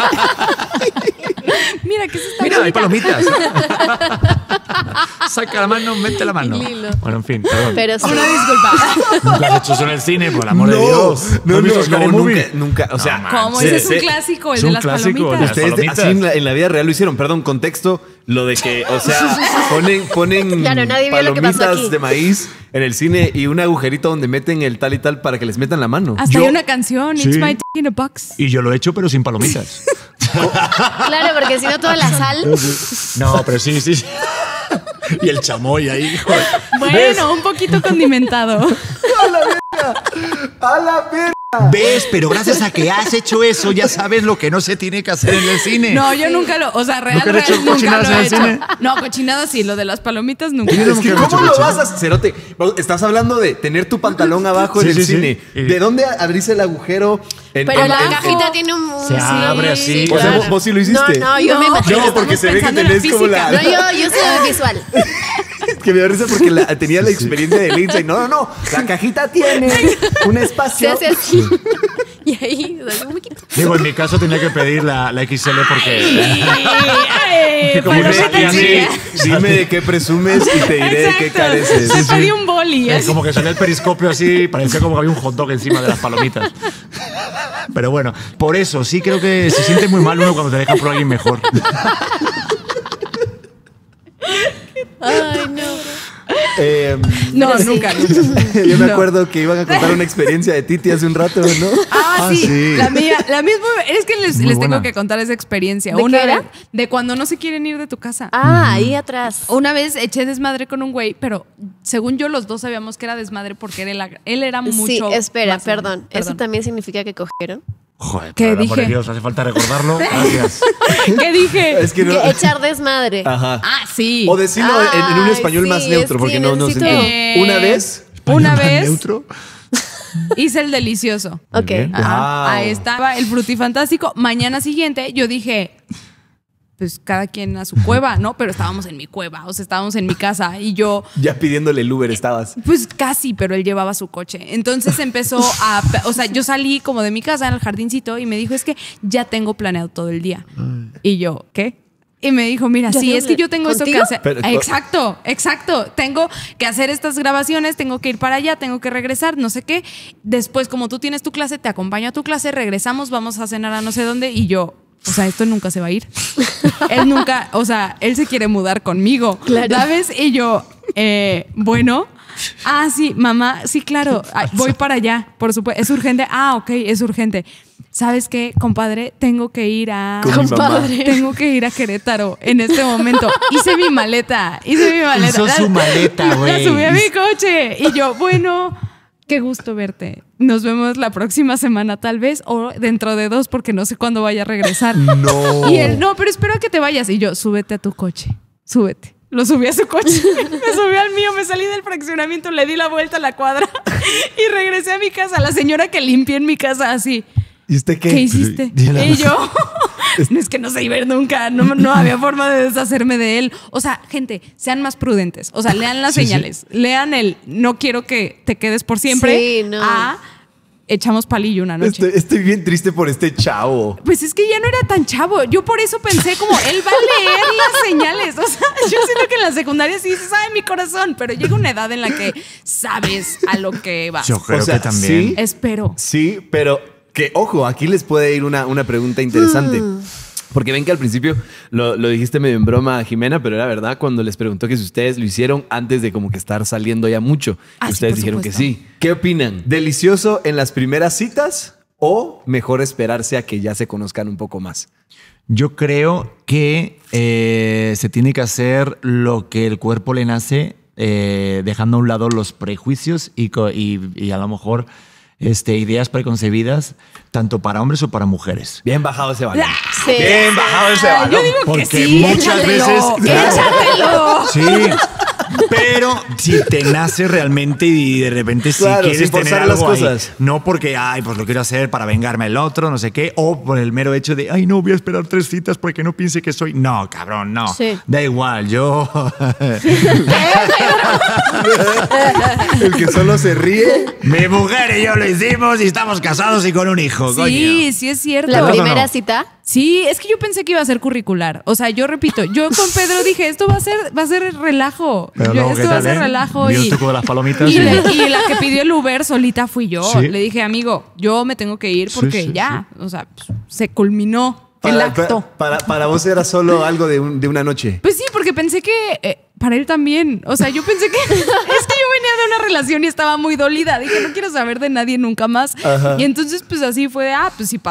Mira, ¿qué es esta Mira, hay bolita? palomitas. Saca la mano, mete la mano. Lilo. Bueno, en fin, perdón. Pero sí. Una disculpa. Nunca has hecho eso en el cine, por el amor de Dios. no, has visto no, Scary no, Movie? nunca, nunca, o sea, No, Como sí, ese es un sí. clásico, el Es de un las clásico, palomitas. las Ustedes palomitas. así en la, en la vida real lo hicieron, perdón, contexto, lo de que, o sea, ponen, ponen Claro, nadie vio lo que pasó palomitas aquí. de maíz en el cine y un agujerito donde meten el tal y tal para que les metan la mano. Hasta Yo- hay una canción, It's Sí. My Dick in a Box. Y yo lo he hecho, pero sin palomitas. Claro, porque si no toda la sal. No, pero sí, sí, sí. Y el chamoy ahí, joder. ¿Ves? Bueno, un poquito condimentado. ¡A la verga! ¿Ves? Pero gracias a que has hecho eso, ya sabes lo que no se tiene que hacer en el cine. No, yo nunca lo, o sea, real, ¿Nunca has real, hecho nunca cochinadas lo en he el hecho. cine? No, cochinadas sí, lo de las palomitas nunca. Yo Es que nunca he ¿cómo hecho lo cochinadas. vas a hacer? Cerote, estás hablando de tener tu pantalón abajo Sí, en el sí, sí. cine. Y- ¿De dónde abrís el agujero? En- Pero en- la en- cajita en- tiene un... Se abre así. O sea, vos- vos sí lo hiciste. No, no, yo No, me imagino. No, porque se ve que pensando en la tenés como la... física. No, yo, yo soy visual. Que me da risa porque la- tenía la experiencia de Lindsay. No, no, no. La cajita tiene un Se espacio. hace así. Y ahí, o sea, un poquito. Digo, en mi caso tenía que pedir la, la X L porque... Ay, Como palomita que aquí así- chida. Dime de qué presumes y te diré de qué Exacto. careces. Se pedí un boli. Eh, así. como que salía el periscopio así, parecía como que había un hot dog encima de las palomitas. Pero bueno, por eso sí creo que se siente muy mal uno cuando te dejan por alguien mejor. Ay, no. Eh, No, Pero sí. nunca, nunca. yo me No. acuerdo que iban a contar una experiencia de Titi hace un rato, ¿no? Ah, Ah, sí, sí. la mía, la misma, es que les, Muy les tengo buena. que contar esa experiencia. ¿De Una qué era? vez, de cuando no se quieren ir de tu casa. Ah, ahí atrás. Una vez eché desmadre con un güey, pero según yo los dos sabíamos que era desmadre porque él era, él era mucho Sí, espera, más- perdón. ¿Eso también significa que cogieron? Joder, ¿Qué por el amor de dije? Dios, hace falta recordarlo. Gracias. ¿Qué dije? Es que no. Que echar desmadre. Ajá. Ah, sí. O decirlo en, en un Ay, español sí, más neutro, es porque que no, no se necesito- entiende. Eh, Una vez. Una vez ¿Neutro? hice el delicioso. Ok. bien. Ajá. Wow. Ahí estaba el frutifantástico. Mañana siguiente yo dije, pues cada quien a su cueva, ¿no? Pero estábamos en mi cueva, o sea, estábamos en mi casa y yo, Ya pidiéndole el Uber estabas. pues casi, pero él llevaba su coche. Entonces empezó a, o sea, yo salí como de mi casa en el jardincito y me dijo, es que ya tengo planeado todo el día. Y yo, ¿qué? Y me dijo, mira, ¿Ya sí, tengo es que yo tengo esto que contigo? hacer. Pero- exacto, exacto. Tengo que hacer estas grabaciones, tengo que ir para allá, tengo que regresar, no sé qué. Después, como tú tienes tu clase, te acompaño a tu clase, regresamos, vamos a cenar a no sé dónde. Y yo, o sea, esto nunca se va a ir. Él nunca, o sea, él se quiere mudar conmigo. Claro. ¿Sabes? Y yo, eh, bueno. Ah, sí, mamá, sí, claro, ay, voy para allá, por supuesto. ¿Es urgente? Ah, ok, es urgente. ¿Sabes qué, compadre? Tengo que ir a... Con mi mamá. Compadre. Tengo que ir a Querétaro en este momento. Hice mi maleta, hice mi maleta. Hizo La- su maleta, La güey. subí a mi coche. Y yo, bueno, qué gusto verte. Nos vemos la próxima semana tal vez o dentro de dos porque no sé cuándo vaya a regresar. No. Y él, no, pero espero a que te vayas. Y yo, súbete a tu coche, súbete. Lo subí a su coche, me subí al mío, me salí del fraccionamiento, le di la vuelta a la cuadra y regresé a mi casa. La señora que limpié en mi casa así. ¿Y usted qué? ¿Qué hiciste? Y yo, no es que no se iba a ir nunca, no, no había forma de deshacerme de él. O sea, gente, sean más prudentes. O sea, lean las Sí, sí. señales. Lean el no quiero que te quedes por siempre. Sí, no. A echamos palillo una noche. Estoy, estoy bien triste por este chavo. Pues es que ya no era tan chavo. Yo por eso pensé como, él va a leer las señales. O sea, yo siento que en la secundaria sí se sabe mi corazón, pero llega una edad en la que sabes a lo que vas. Yo creo O sea, que también. sí. Espero. Sí, pero que, ojo, aquí les puede ir una, una pregunta interesante. Porque ven que al principio lo, lo dijiste medio en broma a Jimena, pero era verdad cuando les preguntó que si ustedes lo hicieron antes de como que estar saliendo ya mucho. Ah, Y sí, ustedes por dijeron que supuesto. sí. ¿Qué opinan? ¿Delicioso en las primeras citas o mejor esperarse a que ya se conozcan un poco más? Yo creo que eh, se tiene que hacer lo que el cuerpo le nace, eh, dejando a un lado los prejuicios y, co- y, y a lo mejor este, ideas preconcebidas, tanto para hombres o para mujeres. Bien bajado ese balón. Sí. Bien bajado ese Yo balón. digo Porque que sí, muchas échatelo, veces- échatelo. Sí, pero si te nace realmente y de repente si Claro, quieres sin forzar tener las algo ahí, cosas. no porque, ay, pues lo quiero hacer para vengarme al otro, no sé qué, o por el mero hecho de, ay, no, voy a esperar tres citas porque no piense que soy... No, cabrón, no. Sí. Da igual, yo... El que solo se ríe. Mi mujer y yo lo hicimos y estamos casados y con un hijo, coño. Sí, sí es cierto. La ¿Verdad o primera no? cita. Sí, es que yo pensé que iba a ser curricular. O sea, yo repito, yo con Pedro dije, esto va a ser, va a ser relajo. Pero Yo, luego, esto ¿qué va a tal, ser eh? relajo. Vio Y, usted con las palomitas y, y- le- y la que pidió el Uber solita fui yo. Sí. Le dije, amigo, yo me tengo que ir Sí, porque sí, ya, o sea, pues, se culminó el Para, acto. para, para vos era solo algo de, un- de una noche. Pues sí, porque pensé que eh, para él también. O sea, yo pensé que es que yo venía de una relación y estaba muy dolida. Dije, no quiero saber de nadie nunca más. Ajá. Y entonces, pues así fue de, ah, pues si pasó,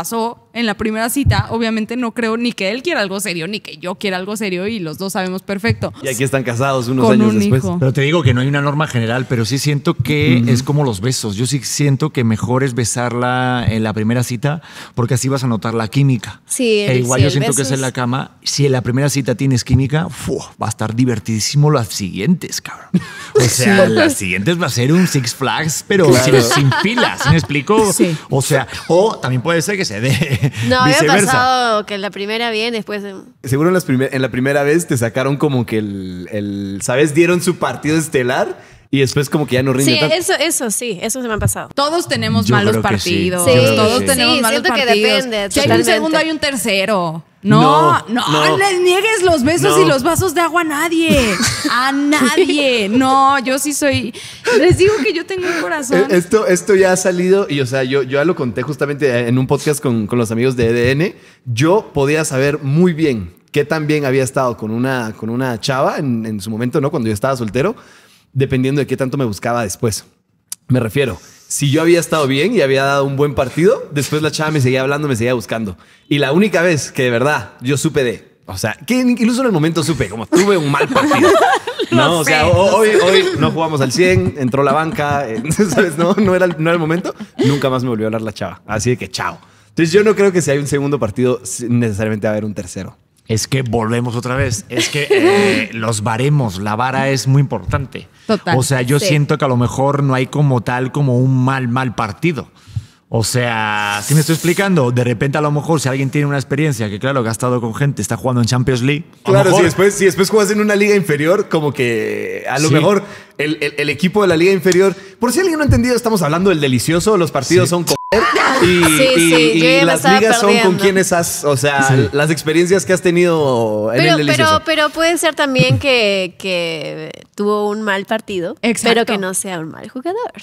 en la primera cita, obviamente no creo ni que él quiera algo serio, ni que yo quiera algo serio y los dos sabemos perfecto. Y aquí están casados unos Con años un después. hijo. Pero te digo que no hay una norma general, pero sí siento que es como los besos. Yo sí siento que mejor es besarla en la primera cita porque así vas a notar la química. Sí, E el- igual sí, yo el siento beso que es en es- la cama. Si en la primera cita tienes química, ¡fu! Va a estar divertidísimo las siguientes, cabrón. O sea, las siguientes va a ser un Six Flags, pero sin, sin filas, ¿sí me explico? Sí. O sea, o también puede ser que se dé No, había viceversa. pasado que la primera bien, después... eh, Seguro en, las primer- en la primera vez te sacaron como que el, el, ¿sabes? Dieron su partido estelar y después como que ya no rinde Sí, tanto. eso, eso sí, eso se me ha pasado. Todos tenemos Yo malos creo que sí. partidos. Sí, Todos sí. tenemos Sí, malos siento que partidos. depende, Si hay un totalmente. segundo, hay un tercero. No, No, no, no. le niegues los besos No. y los vasos de agua a nadie. A nadie. No, yo sí soy. Les digo que yo tengo un corazón. Eh, Esto, esto ya ha salido y, o sea, yo, yo ya lo conté justamente en un podcast con, con los amigos de E D N. Yo podía saber muy bien qué tan bien había estado con una, con una chava en, en su momento, ¿no? Cuando yo estaba soltero, dependiendo de qué tanto me buscaba después. Me refiero, si yo había estado bien y había dado un buen partido, después la chava me seguía hablando, me seguía buscando. Y la única vez que de verdad yo supe de, o sea, que incluso en el momento supe, como tuve un mal partido. No, Lo o sea, sé, ho- lo hoy, sé. hoy no jugamos al cien, entró la banca, eh, ¿sabes? No, no era, el- no era el momento. Nunca más me volvió a hablar la chava. Así de que chao. Entonces yo no creo que si hay un segundo partido, necesariamente va a haber un tercero. Es que volvemos otra vez. Es que eh, los baremos, la vara es muy importante. Total. O sea, yo Sí. siento que a lo mejor no hay como tal como un mal, mal partido. O sea, si me estoy explicando, de repente a lo mejor si alguien tiene una experiencia que claro que ha estado con gente, está jugando en Champions League. a lo Claro, mejor- si después, si después juegas en una liga inferior, como que a lo Sí. mejor el, el- el equipo de la liga inferior, por si alguien no ha entendido, estamos hablando del delicioso, los partidos son comer y, Sí, y- sí, y yo ya me las estaba ligas son con perdiendo. quienes has, o sea, las experiencias que has tenido en Pero, el delicioso. pero, pero puede ser también que, que tuvo un mal partido, Exacto. pero que no sea un mal jugador.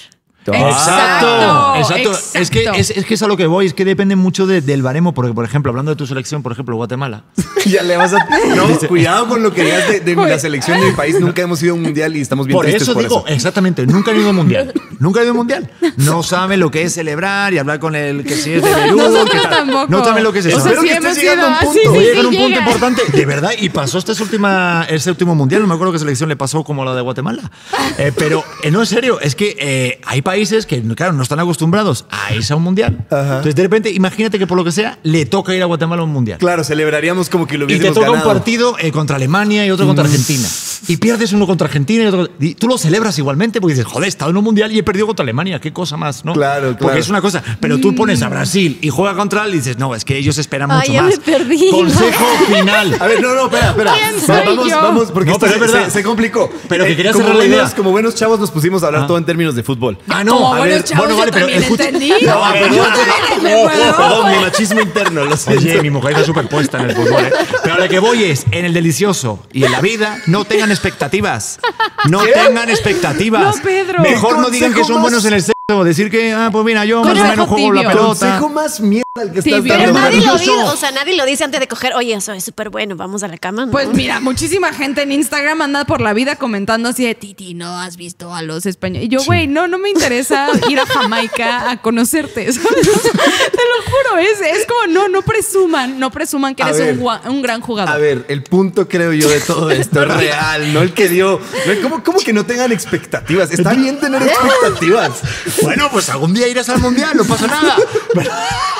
Exacto, Exacto, exacto. Es que exacto. es, es que es a lo que voy, es que depende mucho de- del baremo, porque por ejemplo, hablando de tu selección, por ejemplo, Guatemala. Ya le vas a... No, cuidado con lo que digas de, de la selección de mi país. Nunca hemos ido a un mundial y estamos bien Por tristes eso por digo, eso. exactamente, nunca han ido a un mundial. Nunca han ido a un mundial. No saben lo que es celebrar y hablar con el que si es de Perú. Nosotros que tal. tampoco. No saben lo que es eso. O sea, Espero sí que estés hemos llegando a un ido- punto. sí, sí, Voy a sí, llegar a un punto llega. importante, de verdad, y pasó esta última, este último mundial, no me acuerdo qué selección le pasó como la de Guatemala. Eh, pero, eh, no, en serio, es que eh, hay países que, claro, no están acostumbrados a irse a un mundial. Entonces, de repente, imagínate que por lo que sea, le toca ir a Guatemala a un mundial. Claro, celebraríamos como que lo Y te hubiésemos toca ganado. un partido eh, contra Alemania y otro contra Argentina. Y pierdes uno contra Argentina y otro. Y tú lo celebras igualmente porque dices, joder, he estado en un mundial y he perdido contra Alemania. Qué cosa más, ¿no? Claro, claro. Porque es una cosa. Pero tú pones a Brasil y juega contra él y dices, no, es que ellos esperan Ay, mucho ya más. me perdí. Consejo final. A ver, no, no, espera, espera. ¿Quién Va- soy vamos, yo? vamos, porque No, esto pero se, es verdad. se- se complicó. Pero que quería como cerrar la buenos, idea. como buenos chavos nos pusimos a hablar Ah. todo en términos de fútbol. Ah, no, Como a buenos ver, chavos, bueno, yo vale, pero también escucha. entendí. No, a ver, Yo no, también me no, puedo. Perdón, mi machismo interno, lo siento. Oye, mi mujer está superpuesta en el fútbol, ¿eh? Pero a lo que voy es, en el delicioso y en la vida, no tengan expectativas. No tengan expectativas. No, Pedro. Mejor ¿Qué no digan que consejo son más- buenos en el sexo. Decir que, ah, pues mira, yo más o Consejo menos juego la tibio. pelota. Consejo más mierda el que Sí, estás pero Pero dando. nadie lo maravilloso. dice, o sea, nadie lo dice antes de coger, oye, soy súper bueno, vamos a la cama. ¿no? Pues mira, muchísima gente en Instagram anda por la vida comentando así de Titi, no has visto a los españoles. Y yo, güey, no, no me interesa ir a Jamaica a conocerte, ¿sabes? Te lo juro, es, es como, no, no presuman, no presuman que A eres ver. un, gua- un gran jugador. A ver, el punto creo yo de todo esto es real, no el que dio. no, ¿Cómo, cómo que no tengan expectativas? Está bien tener expectativas. Bueno, pues algún día irás al mundial, no pasa nada. Pero-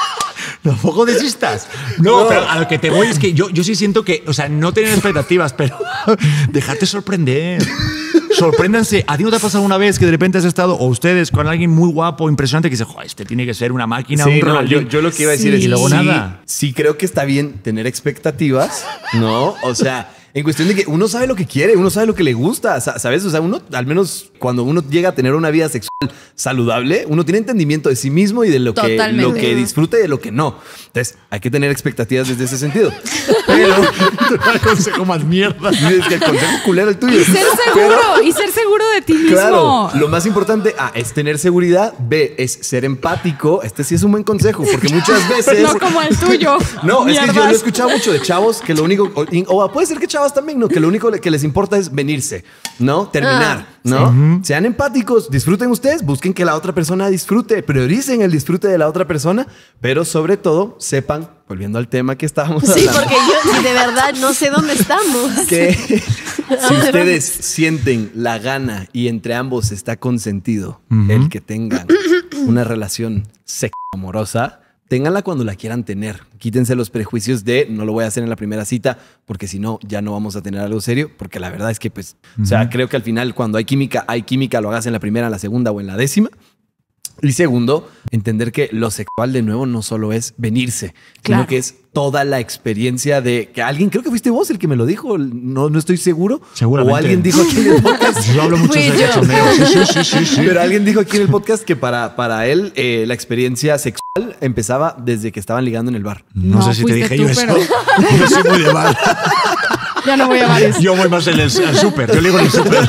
Tampoco desistas. No, No. pero a lo que te voy es que yo, yo sí siento que, o sea, no tener expectativas, pero dejarte sorprender. Sorpréndanse. ¿A ti no te ha pasado una vez que de repente has estado, o ustedes, con alguien muy guapo, impresionante, que dice, joder, este tiene que ser una máquina, Sí, un no, yo, Ronaldinho"? yo lo que iba a decir Sí. es Y luego sí, nada. Sí, creo que está bien tener expectativas, ¿no? O sea, en cuestión de que uno sabe lo que quiere, uno sabe lo que le gusta, sa- ¿sabes? O sea, uno, al menos cuando uno llega a tener una vida sexual saludable, uno tiene entendimiento de sí mismo y de lo que, Totalmente. lo que disfruta y de lo que no. Entonces, hay que tener expectativas desde ese sentido. Pero, El consejo más mierda. es que el consejo culero el tuyo. Y ser seguro, y ser seguro de ti mismo. Claro, lo más importante A es tener seguridad, B es ser empático. Este sí es un buen consejo, porque muchas veces. No como el tuyo. No, es que yo lo he Mierdas. escuchado mucho de chavos que lo único, o, o puede ser que chavas también, ¿no? Que lo único que les importa es venirse, ¿no? Terminar, Ah, ¿no? Sean empáticos, disfruten ustedes ustedes, busquen que la otra persona disfrute, prioricen el disfrute de la otra persona, pero sobre todo sepan, volviendo al tema que estábamos Sí, hablando, porque yo de verdad no sé dónde estamos. que si ustedes sienten la gana y entre ambos está consentido el que tengan una relación sexo amorosa, ténganla cuando la quieran tener. Quítense los prejuicios de no lo voy a hacer en la primera cita porque si no ya no vamos a tener algo serio, porque la verdad es que pues, o sea, creo que al final cuando hay química, hay química, lo hagas en la primera, en la segunda o en la décima. Y segundo, entender que lo sexual de nuevo no solo es venirse, Claro. sino que es toda la experiencia de que alguien, creo que fuiste vos el que me lo dijo, no, no estoy seguro. Seguramente. O alguien dijo aquí en el podcast. Yo hablo mucho Fui de yo. cachondeo. Sí, sí, sí, sí, sí. Pero alguien dijo aquí en el podcast que para, para él eh, la experiencia sexual empezaba desde que estaban ligando en el bar. No, No, sé si te fuiste dije tú, yo eso. pero- Yo soy muy de bar. Ya no voy a llamar eso. Yo voy más en el, al súper. Yo le digo en el súper.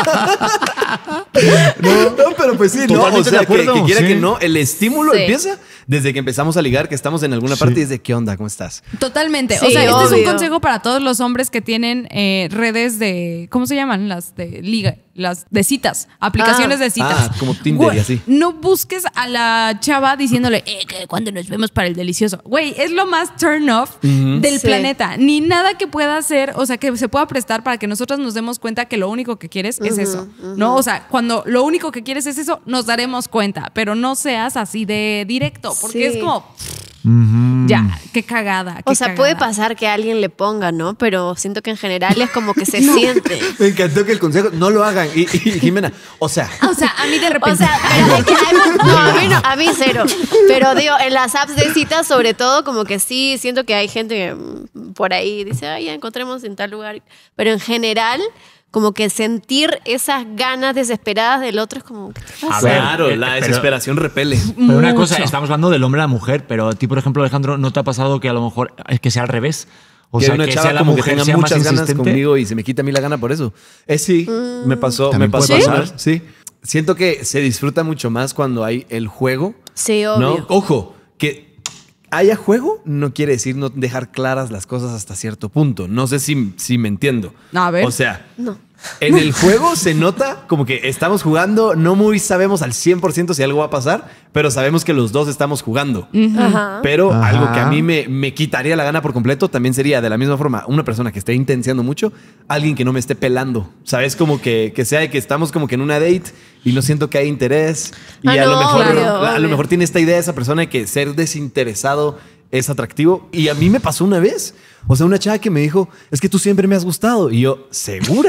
No, no, pero pues sí, ¿no? O Totalmente sea, de que, acuerdo, que quiera sí. que no, el estímulo Sí. empieza desde que empezamos a ligar, que estamos en alguna parte y es de ¿qué onda? ¿Cómo estás? Totalmente. Sí, o sea, este es un obvio. consejo para todos los hombres que tienen eh, redes de. ¿Cómo se llaman? Las de liga. Las de citas. Aplicaciones Ah. de citas. Ah, como Tinder Güey, y así. No busques a la chava diciéndole, eh, que cuando nos vemos para el delicioso. Güey, es lo más turn off del Sí. planeta. Ni nada que pueda hacer, o sea, que se pueda prestar para que nosotras nos demos cuenta que lo único que quieres es eso. ¿No? O sea, cuando lo único que quieres es eso, nos daremos cuenta. Pero no seas así de directo. Porque Sí. es como. Ya, qué cagada. O qué sea, cagada. puede pasar que alguien le ponga, ¿no? Pero siento que en general es como que se siente. Me encantó que el consejo no lo hagan. Y, y Jimena, o sea, O sea, a mí de repente. O sea, pero de que hay más- no, a mí no, a mí cero. Pero digo, en las apps de citas, sobre todo, como que sí, siento que hay gente que mm, por ahí dice, ay, ya encontremos en tal lugar. Pero en general, como que sentir esas ganas desesperadas del otro es como, ¿qué te pasa? A ver, claro, eh, la pero- desesperación repele. Pero una cosa, Mucho. estamos hablando del hombre a la mujer, pero a ti, por ejemplo, Alejandro, ¿no te ha pasado que a lo mejor es que sea al revés? O que sea, una que chava sea la como que mujer tenga sea más muchas ganas insistente. conmigo y se me quita a mí la gana por eso. Eh, sí, me pasó, me También pasó puede alguna pasar. vez, sí. Siento que se disfruta mucho más cuando hay el juego. Sí, ¿No? obvio. Ojo, que haya juego no quiere decir no dejar claras las cosas hasta cierto punto. No sé si, si me entiendo. A ver. O sea, No. en el juego se nota como que estamos jugando, no muy sabemos al cien por ciento si algo va a pasar, pero sabemos que los dos estamos jugando. Ajá. Pero Ajá. algo que a mí me, me quitaría la gana por completo también sería de la misma forma una persona que esté intenseando mucho, alguien que no me esté pelando. ¿Sabes? Como que, que sea de que estamos como que en una date y no siento que hay interés. Y Ah, a, lo no, mejor, obvio, a lo obvio. mejor tiene esta idea esa persona de que ser desinteresado es atractivo. Y a mí me pasó una vez. O sea, una chava que me dijo, es que tú siempre me has gustado. Y yo, ¿segura?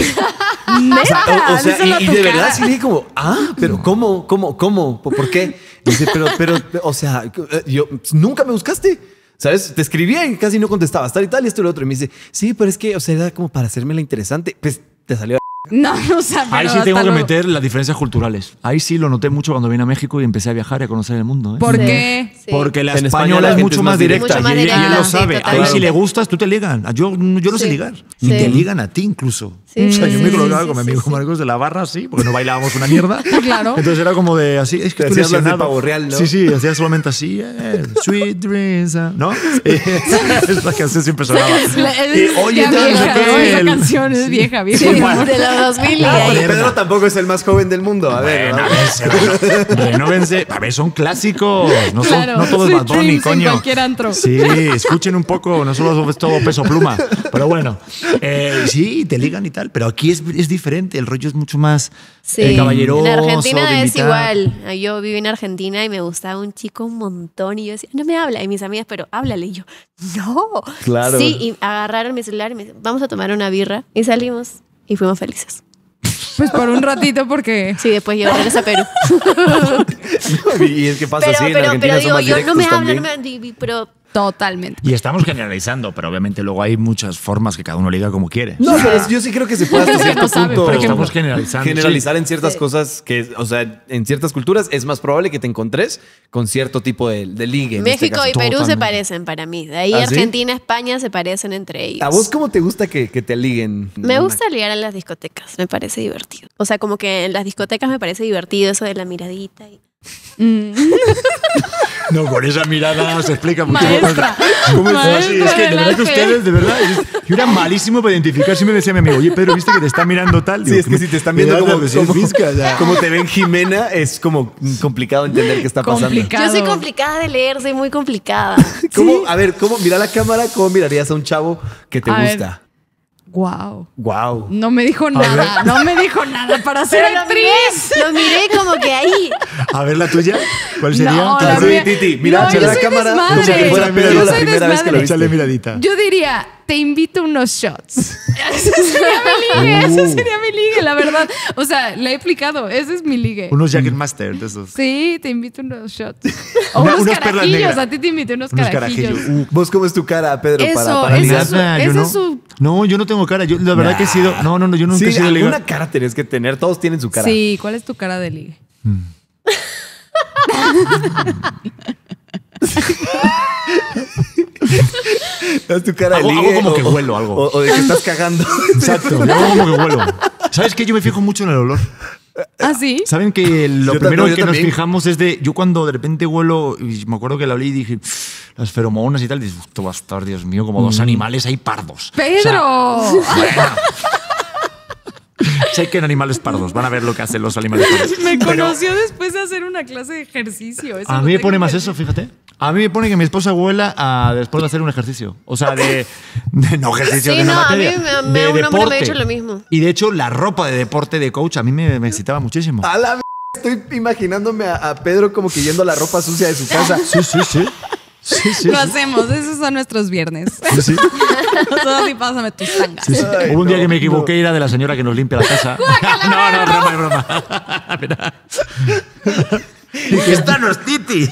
O sea, o- o sea, díselo a y, y tu de verdad cara. sí dije como, ah, pero ¿cómo? ¿Cómo? ¿Cómo? ¿Por por qué? Y dice, pero, pero, o sea, eh, yo nunca me buscaste. ¿Sabes? Te escribía y casi no contestabas, tal y tal, y esto y lo otro. Y me dice, sí, pero es que, o sea, era como para hacerme la interesante. Pues te salió. No, o sea, pero Ahí sí hasta tengo que luego. meter las diferencias culturales. Ahí sí lo noté mucho cuando vine a México y empecé a viajar y a conocer el mundo. ¿eh? ¿Por Sí. qué? Sí. Porque la En España española la es gente mucho es más más directa, directa. y, Mucho más ella- y él directa, lo sí, sabe. Ahí totalmente. si le gustas, tú te ligan. Yo, yo no sé Sí. ligar. Y Sí. te ligan a ti incluso. Sí, o sea, yo sí, me sí, colocaba sí, con mi sí, amigo sí. Marcos de la barra así, porque no bailábamos una mierda. Claro. Entonces era como de así, es que Te estoy hacías las de lesionado. pavo real, ¿no? Sí, sí, hacía solamente así. eh, Sweet dreams, ah, ¿no? Es la canción siempre sonaba. La- es Y, oye, ya tal, no sé vieja, qué, ¿no? Esa el- canción es vieja, vieja. Sí, Bueno. de los dos mil y Ah, ahí. pero Pedro tampoco es el más joven del mundo. A ver, Bueno, a ¿no? ver, se va. Hombre, no vence. A ver, son clásicos. No, son, Claro, no todo es Sweet Bad Bunny, Dreams en coño. cualquier antro. Sí, escuchen un poco, no solo es todo peso pluma. Pero bueno, eh, sí, te ligan y tal. Pero aquí es, es diferente. El rollo es mucho más Sí. eh, caballeroso. En Argentina de es invitar. igual. Yo viví en Argentina y me gustaba un chico un montón y yo decía, no me habla. Y mis amigas, pero háblale. Y yo, no. Claro. Sí, y agarraron mi celular y me dijeron, vamos a tomar una birra. Y salimos y fuimos felices. Pues por un ratito, porque. Sí, después yo regresé a Perú. Y es que pasa pero, así, en pero, Argentina pero son digo, más yo no me directos hablan, no también. me pero Totalmente. Y estamos generalizando, pero obviamente luego hay muchas formas que cada uno liga como quiere. No, pero yo sí creo que se puede hasta Que cierto no sabe, punto por Pero ejemplo. estamos generalizando. generalizar en ciertas cosas que, o sea, en ciertas culturas es más probable que te encontres con cierto tipo de, de ligue. en este México caso. y Perú se totalmente. parecen para mí. De ahí ¿Ah, sí? Argentina, España se parecen entre ellos. ¿A vos cómo te gusta que, que te liguen? Me gusta ligar en las discotecas, me parece divertido. O sea, como que en las discotecas me parece divertido eso de la miradita y No, con esa mirada se explica mucho. Maestra. ¿Cómo es Maestra así? Es que de del verdad que arte. ustedes, de verdad, yo era malísimo para identificar. Siempre me decía mi amigo, oye, Pedro, ¿viste que te está mirando tal? Sí, Digo, es que si te están viendo como, como, como te ven Jimena, es como complicado entender qué está pasando. Complicado. Yo soy complicada de leer, soy muy complicada. ¿Cómo, a ver, ¿cómo mira la cámara? ¿Cómo mirarías a un chavo que te A ver. gusta? Wow. Wow. No me dijo nada. No me dijo nada para ser Pero lo miré, actriz. lo miré como que ahí. A ver, la tuya. ¿Cuál sería? No, ¿Tú la la Sí, mía- Titi, mira, No, échale yo la soy cámara desmadre. como si fuera Pedro Yo la soy primera vez que lo desmadre. viste. Échale miradita. Yo diría, te invito unos shots. Ese sería mi ligue, ese sería mi ligue, la verdad. O sea, le he explicado, ese es mi ligue. Unos Jacket Master de esos. Sí, te invito unos shots. O Una- unos unas perlas carajillos, negras. a ti te invité unos, Unos carajillos. carajillos. Uh, ¿Vos cómo es tu cara, Pedro, Eso, para, para eso ligar? es- nada, yo ese no. es su- No, yo no tengo cara. Yo la verdad que he sido. No, no, no, yo nunca he Sí, sido alguna legal. cara tenés que tener. Todos tienen su cara. Sí, ¿cuál es tu cara de ligue? Es tu cara de Hago- hago ligue como o- que huelo algo. O, o de que estás cagando. Exacto. Yo hago como que vuelo. ¿Sabes qué? Yo me fijo mucho en el olor. ¿Ah, sí? Saben que lo Yo primero también, yo que nos también. fijamos es de. Yo cuando de repente huelo. Y me acuerdo que la olí y dije. Las feromonas y tal. Dices, esto va a estar, Dios mío, como dos animales ahí pardos. ¡Pedro! O sea, bueno. Sé que en animales pardos. Van a ver lo que hacen los animales pardos. Me Pero conoció después de hacer una clase de ejercicio. Eso a lo mí me tengo pone más que eso, decir. fíjate. A mí me pone que mi esposa huela a después de hacer un ejercicio. O sea, de, de- no ejercicio Sí, de no, a materia, mí me- me- de un hombre me ha deporte. dicho lo mismo. Y de hecho, la ropa de deporte de coach a mí me, me excitaba muchísimo. A la m- Estoy imaginándome a, a Pedro como que yendo a la ropa sucia de su casa. Sí, sí, sí. Sí, sí. Lo sí. hacemos, esos son nuestros viernes. Sí, sí. Todo así, pásame tus tangas. Sí, sí. Ay, Hubo un día no, que me equivoqué no. y era de la señora que nos limpia la casa. No, no, broma, broma. Mira. Dije, esta no es Titi.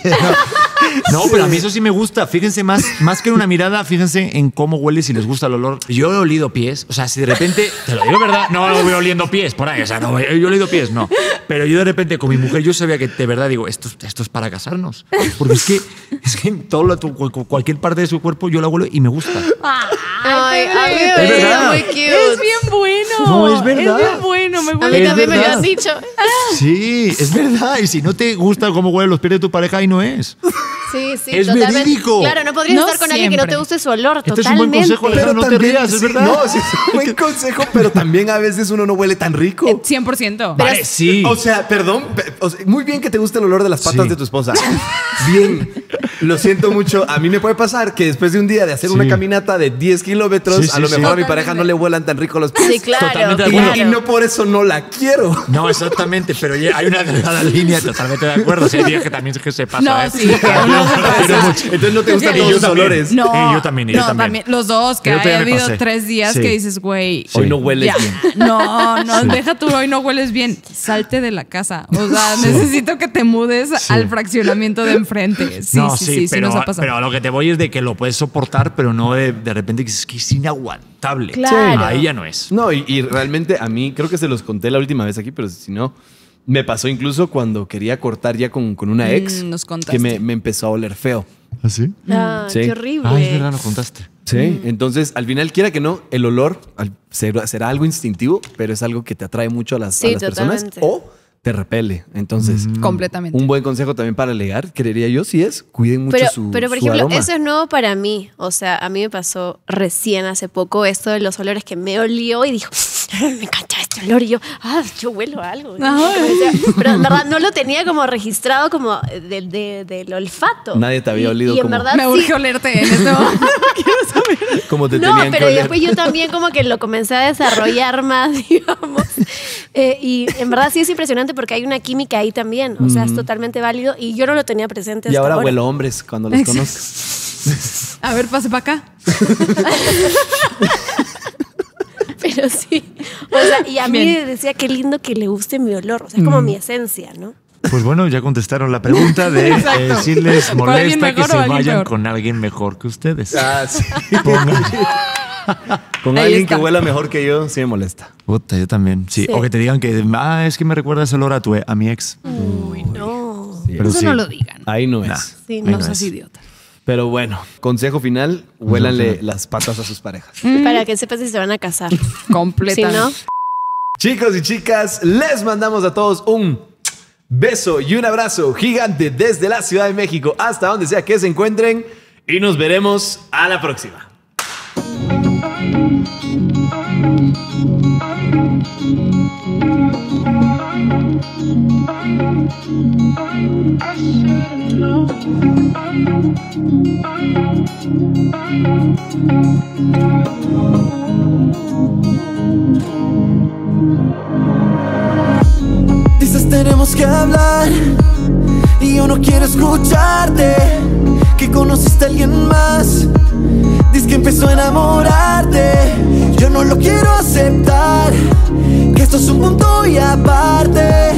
No, pero a mí eso sí me gusta. Fíjense más, más que en una mirada, fíjense en cómo huele si les gusta el olor. Yo he olido pies. O sea, si de repente, te lo digo verdad, no voy oliendo pies por ahí. O sea, no, yo he olido pies, no. Pero yo de repente con mi mujer, yo sabía que de verdad digo, esto, esto es para casarnos. Porque es que, es que en todo lo- cualquier parte de su cuerpo yo la huelo y me gusta. Ay, a mí me Es parece verdad. muy Es cute. bien bueno. No, es verdad. Es bien bueno, me A mí huele. Es también me lo verdad. han dicho. Sí, es verdad. Y si no te gusta cómo huelen los pies de tu pareja, ahí no es. Sí, sí, Es totalmente. verídico. Claro, no podrías No estar con alguien que no te siempre. guste su olor, Este es un buen totalmente. consejo, Alejandro. no te rías, es sí, verdad. No, sí, es un buen consejo, pero también a veces uno no huele tan rico. cien por ciento. Vale, sí. O sea, perdón, pe- o sea, muy bien que te guste el olor de las patas Sí. de tu esposa. Bien. Lo siento mucho. A mí me puede pasar que después de un día de hacer Sí. una caminata de diez kilómetros, Sí, sí, a lo sí. mejor a mi Totalmente. pareja no le huelan tan rico los pies. Sí, claro. Totalmente de Y, acuerdo. y no por eso no la quiero. No, exactamente, pero ya hay una delgada línea, totalmente de acuerdo. Si hay días que también que se pasa. No, ¿eh? sí, que uno se pasa. Pero mucho. Entonces no te gustan Y todos yo los también. olores. No, Y yo también, y yo no, también. Los dos, que El otro ha día me habido pasé. tres días Sí. que dices, güey. Hoy no hueles ya. bien. No, no, deja tú, hoy no hueles bien. Salte de la casa. O sea, necesito que te mudes al fraccionamiento de enfrente. Sí, no, sí, sí, sí, pero, nos ha pasado. pero a lo que te voy es de que lo puedes soportar, pero no de, de repente que es que es inaguantable. Claro. Ahí ya no es. No, y, y realmente a mí, creo que se los conté la última vez aquí, pero si no, me pasó incluso cuando quería cortar ya con, con una ex Mm, nos contaste. que me, me empezó a oler feo. ¿Ah, sí? Ah, Sí. qué horrible. Ah, es verdad, nos contaste. Sí, entonces al final, quiera que no, el olor al- será, será algo instintivo, pero es algo que te atrae mucho a las, a Sí, las personas totalmente. o te repele. Entonces, Completamente. un buen consejo también para ligar, creería yo, sí es, cuiden mucho Pero, su, pero por su ejemplo, aroma. eso es nuevo para mí. O sea, a mí me pasó recién hace poco esto de los olores que me olió y dijo, me encanta este olor. Y yo, ah, yo huelo a algo. Ay. Pero en verdad no lo tenía como registrado como del de, del olfato. Nadie te había Y- olido y en como- verdad Me sí. urge olerte en este momento. Quiero saber. Como te No, tenían pero que oler. después yo también como que lo comencé a desarrollar más, digamos. Eh, y en verdad sí es impresionante porque hay una química ahí también. O sea, es totalmente válido y yo no lo tenía presente Y hasta ahora ahora. huelo hombres cuando los Exacto. conozco. A ver, pase para acá. Pero sí. O sea, y a mí Bien. decía qué lindo que le guste mi olor. O sea, es como mi esencia, ¿no? Pues bueno, ya contestaron la pregunta de eh, si les ¿Por alguien molesta que mejor se o alguien vayan peor? con alguien mejor que ustedes. Ah, sí. Pongan. Con Ahí alguien está. que huela mejor que yo, sí me molesta. Puta, yo también. Sí. Sí. O que te digan que, ah, es que me recuerda ese olor a tu a mi ex. Uy, no. Pero Eso sí. no lo digan. Ahí no es. Nah. Sí, No no. seas idiota. Pero bueno, consejo final, huélanle las patas a sus parejas. Para que sepas si se van a casar. Si Completamente. no, Chicos y chicas, les mandamos a todos un Beso y un abrazo gigante desde la Ciudad de México hasta donde sea que se encuentren y nos veremos a la próxima. Dices tenemos que hablar y yo no quiero escucharte. Que conociste a alguien más, dices que empezó a enamorarte. Yo no lo quiero aceptar, que esto es un punto y aparte.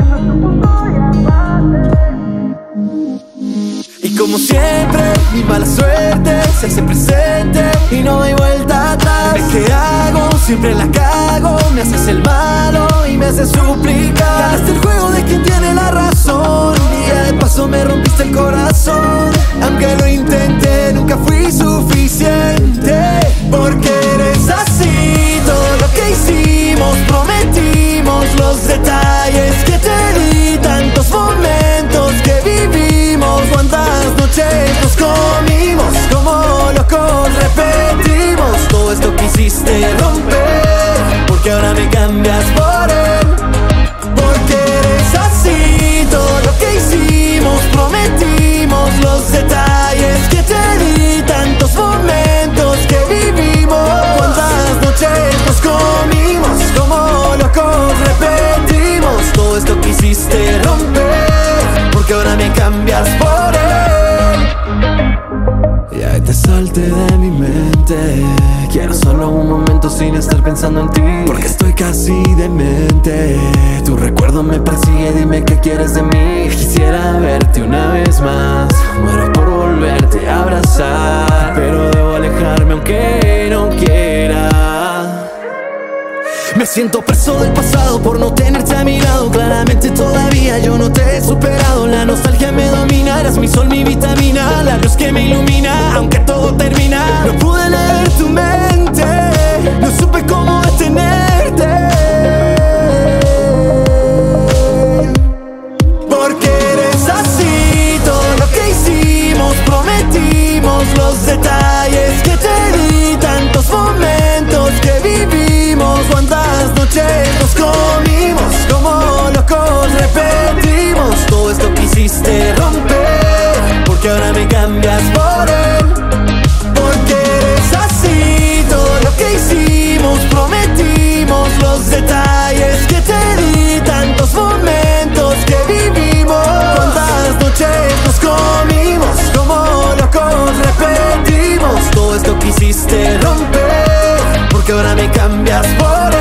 Y como siempre, mi mala suerte se hace presente y no hay vuelta atrás. ¿Qué hago? Siempre la cago, me haces el malo y me haces suplicar. Ganaste el juego de quien tiene la razón y ya de paso me rompiste el corazón. Aunque lo intenté, nunca fui suficiente. Porque eres así, todo lo que hicimos, prometimos, los detalles que te di, tantos momentos que vivimos, cuántas noches nos comimos, como locos repetimos. Todo esto quisiste romper, porque ahora me cambias por él. Porque eres así, todo lo que hicimos, prometimos, los detalles que te di, tantos momentos que vivimos, cuántas noches nos comimos, como locos repetimos. Todo esto quisiste romper, porque ahora me cambias por él. Ya te salte de mi mente, quiero solo un momento sin estar pensando en ti, porque estoy casi demente. Tu recuerdo me persigue, dime qué quieres de mí. Quisiera verte una vez más, muero por volverte a abrazar, pero debo alejarme aunque no quiera. Me siento preso del pasado por no tenerte a mi lado. Claramente todavía yo no te he superado. La nostalgia me domina, eres mi sol, mi vitamina, la luz que me ilumina, aunque todo termina. No pude leer tu mente, no supe cómo detenerte. Porque eres así, todo lo que hicimos, prometimos, los detalles que te di, tantos momentos que vivimos, cuántas noches nos comimos, como locos repetimos. Todo esto quisiste romper, porque ahora me cambias por él. Porque eres así, todo lo que hicimos, prometimos, los detalles que te di, tantos momentos que vivimos, cuántas noches nos comimos, como locos repetimos. Todo esto quisiste romper, porque ahora me cambias por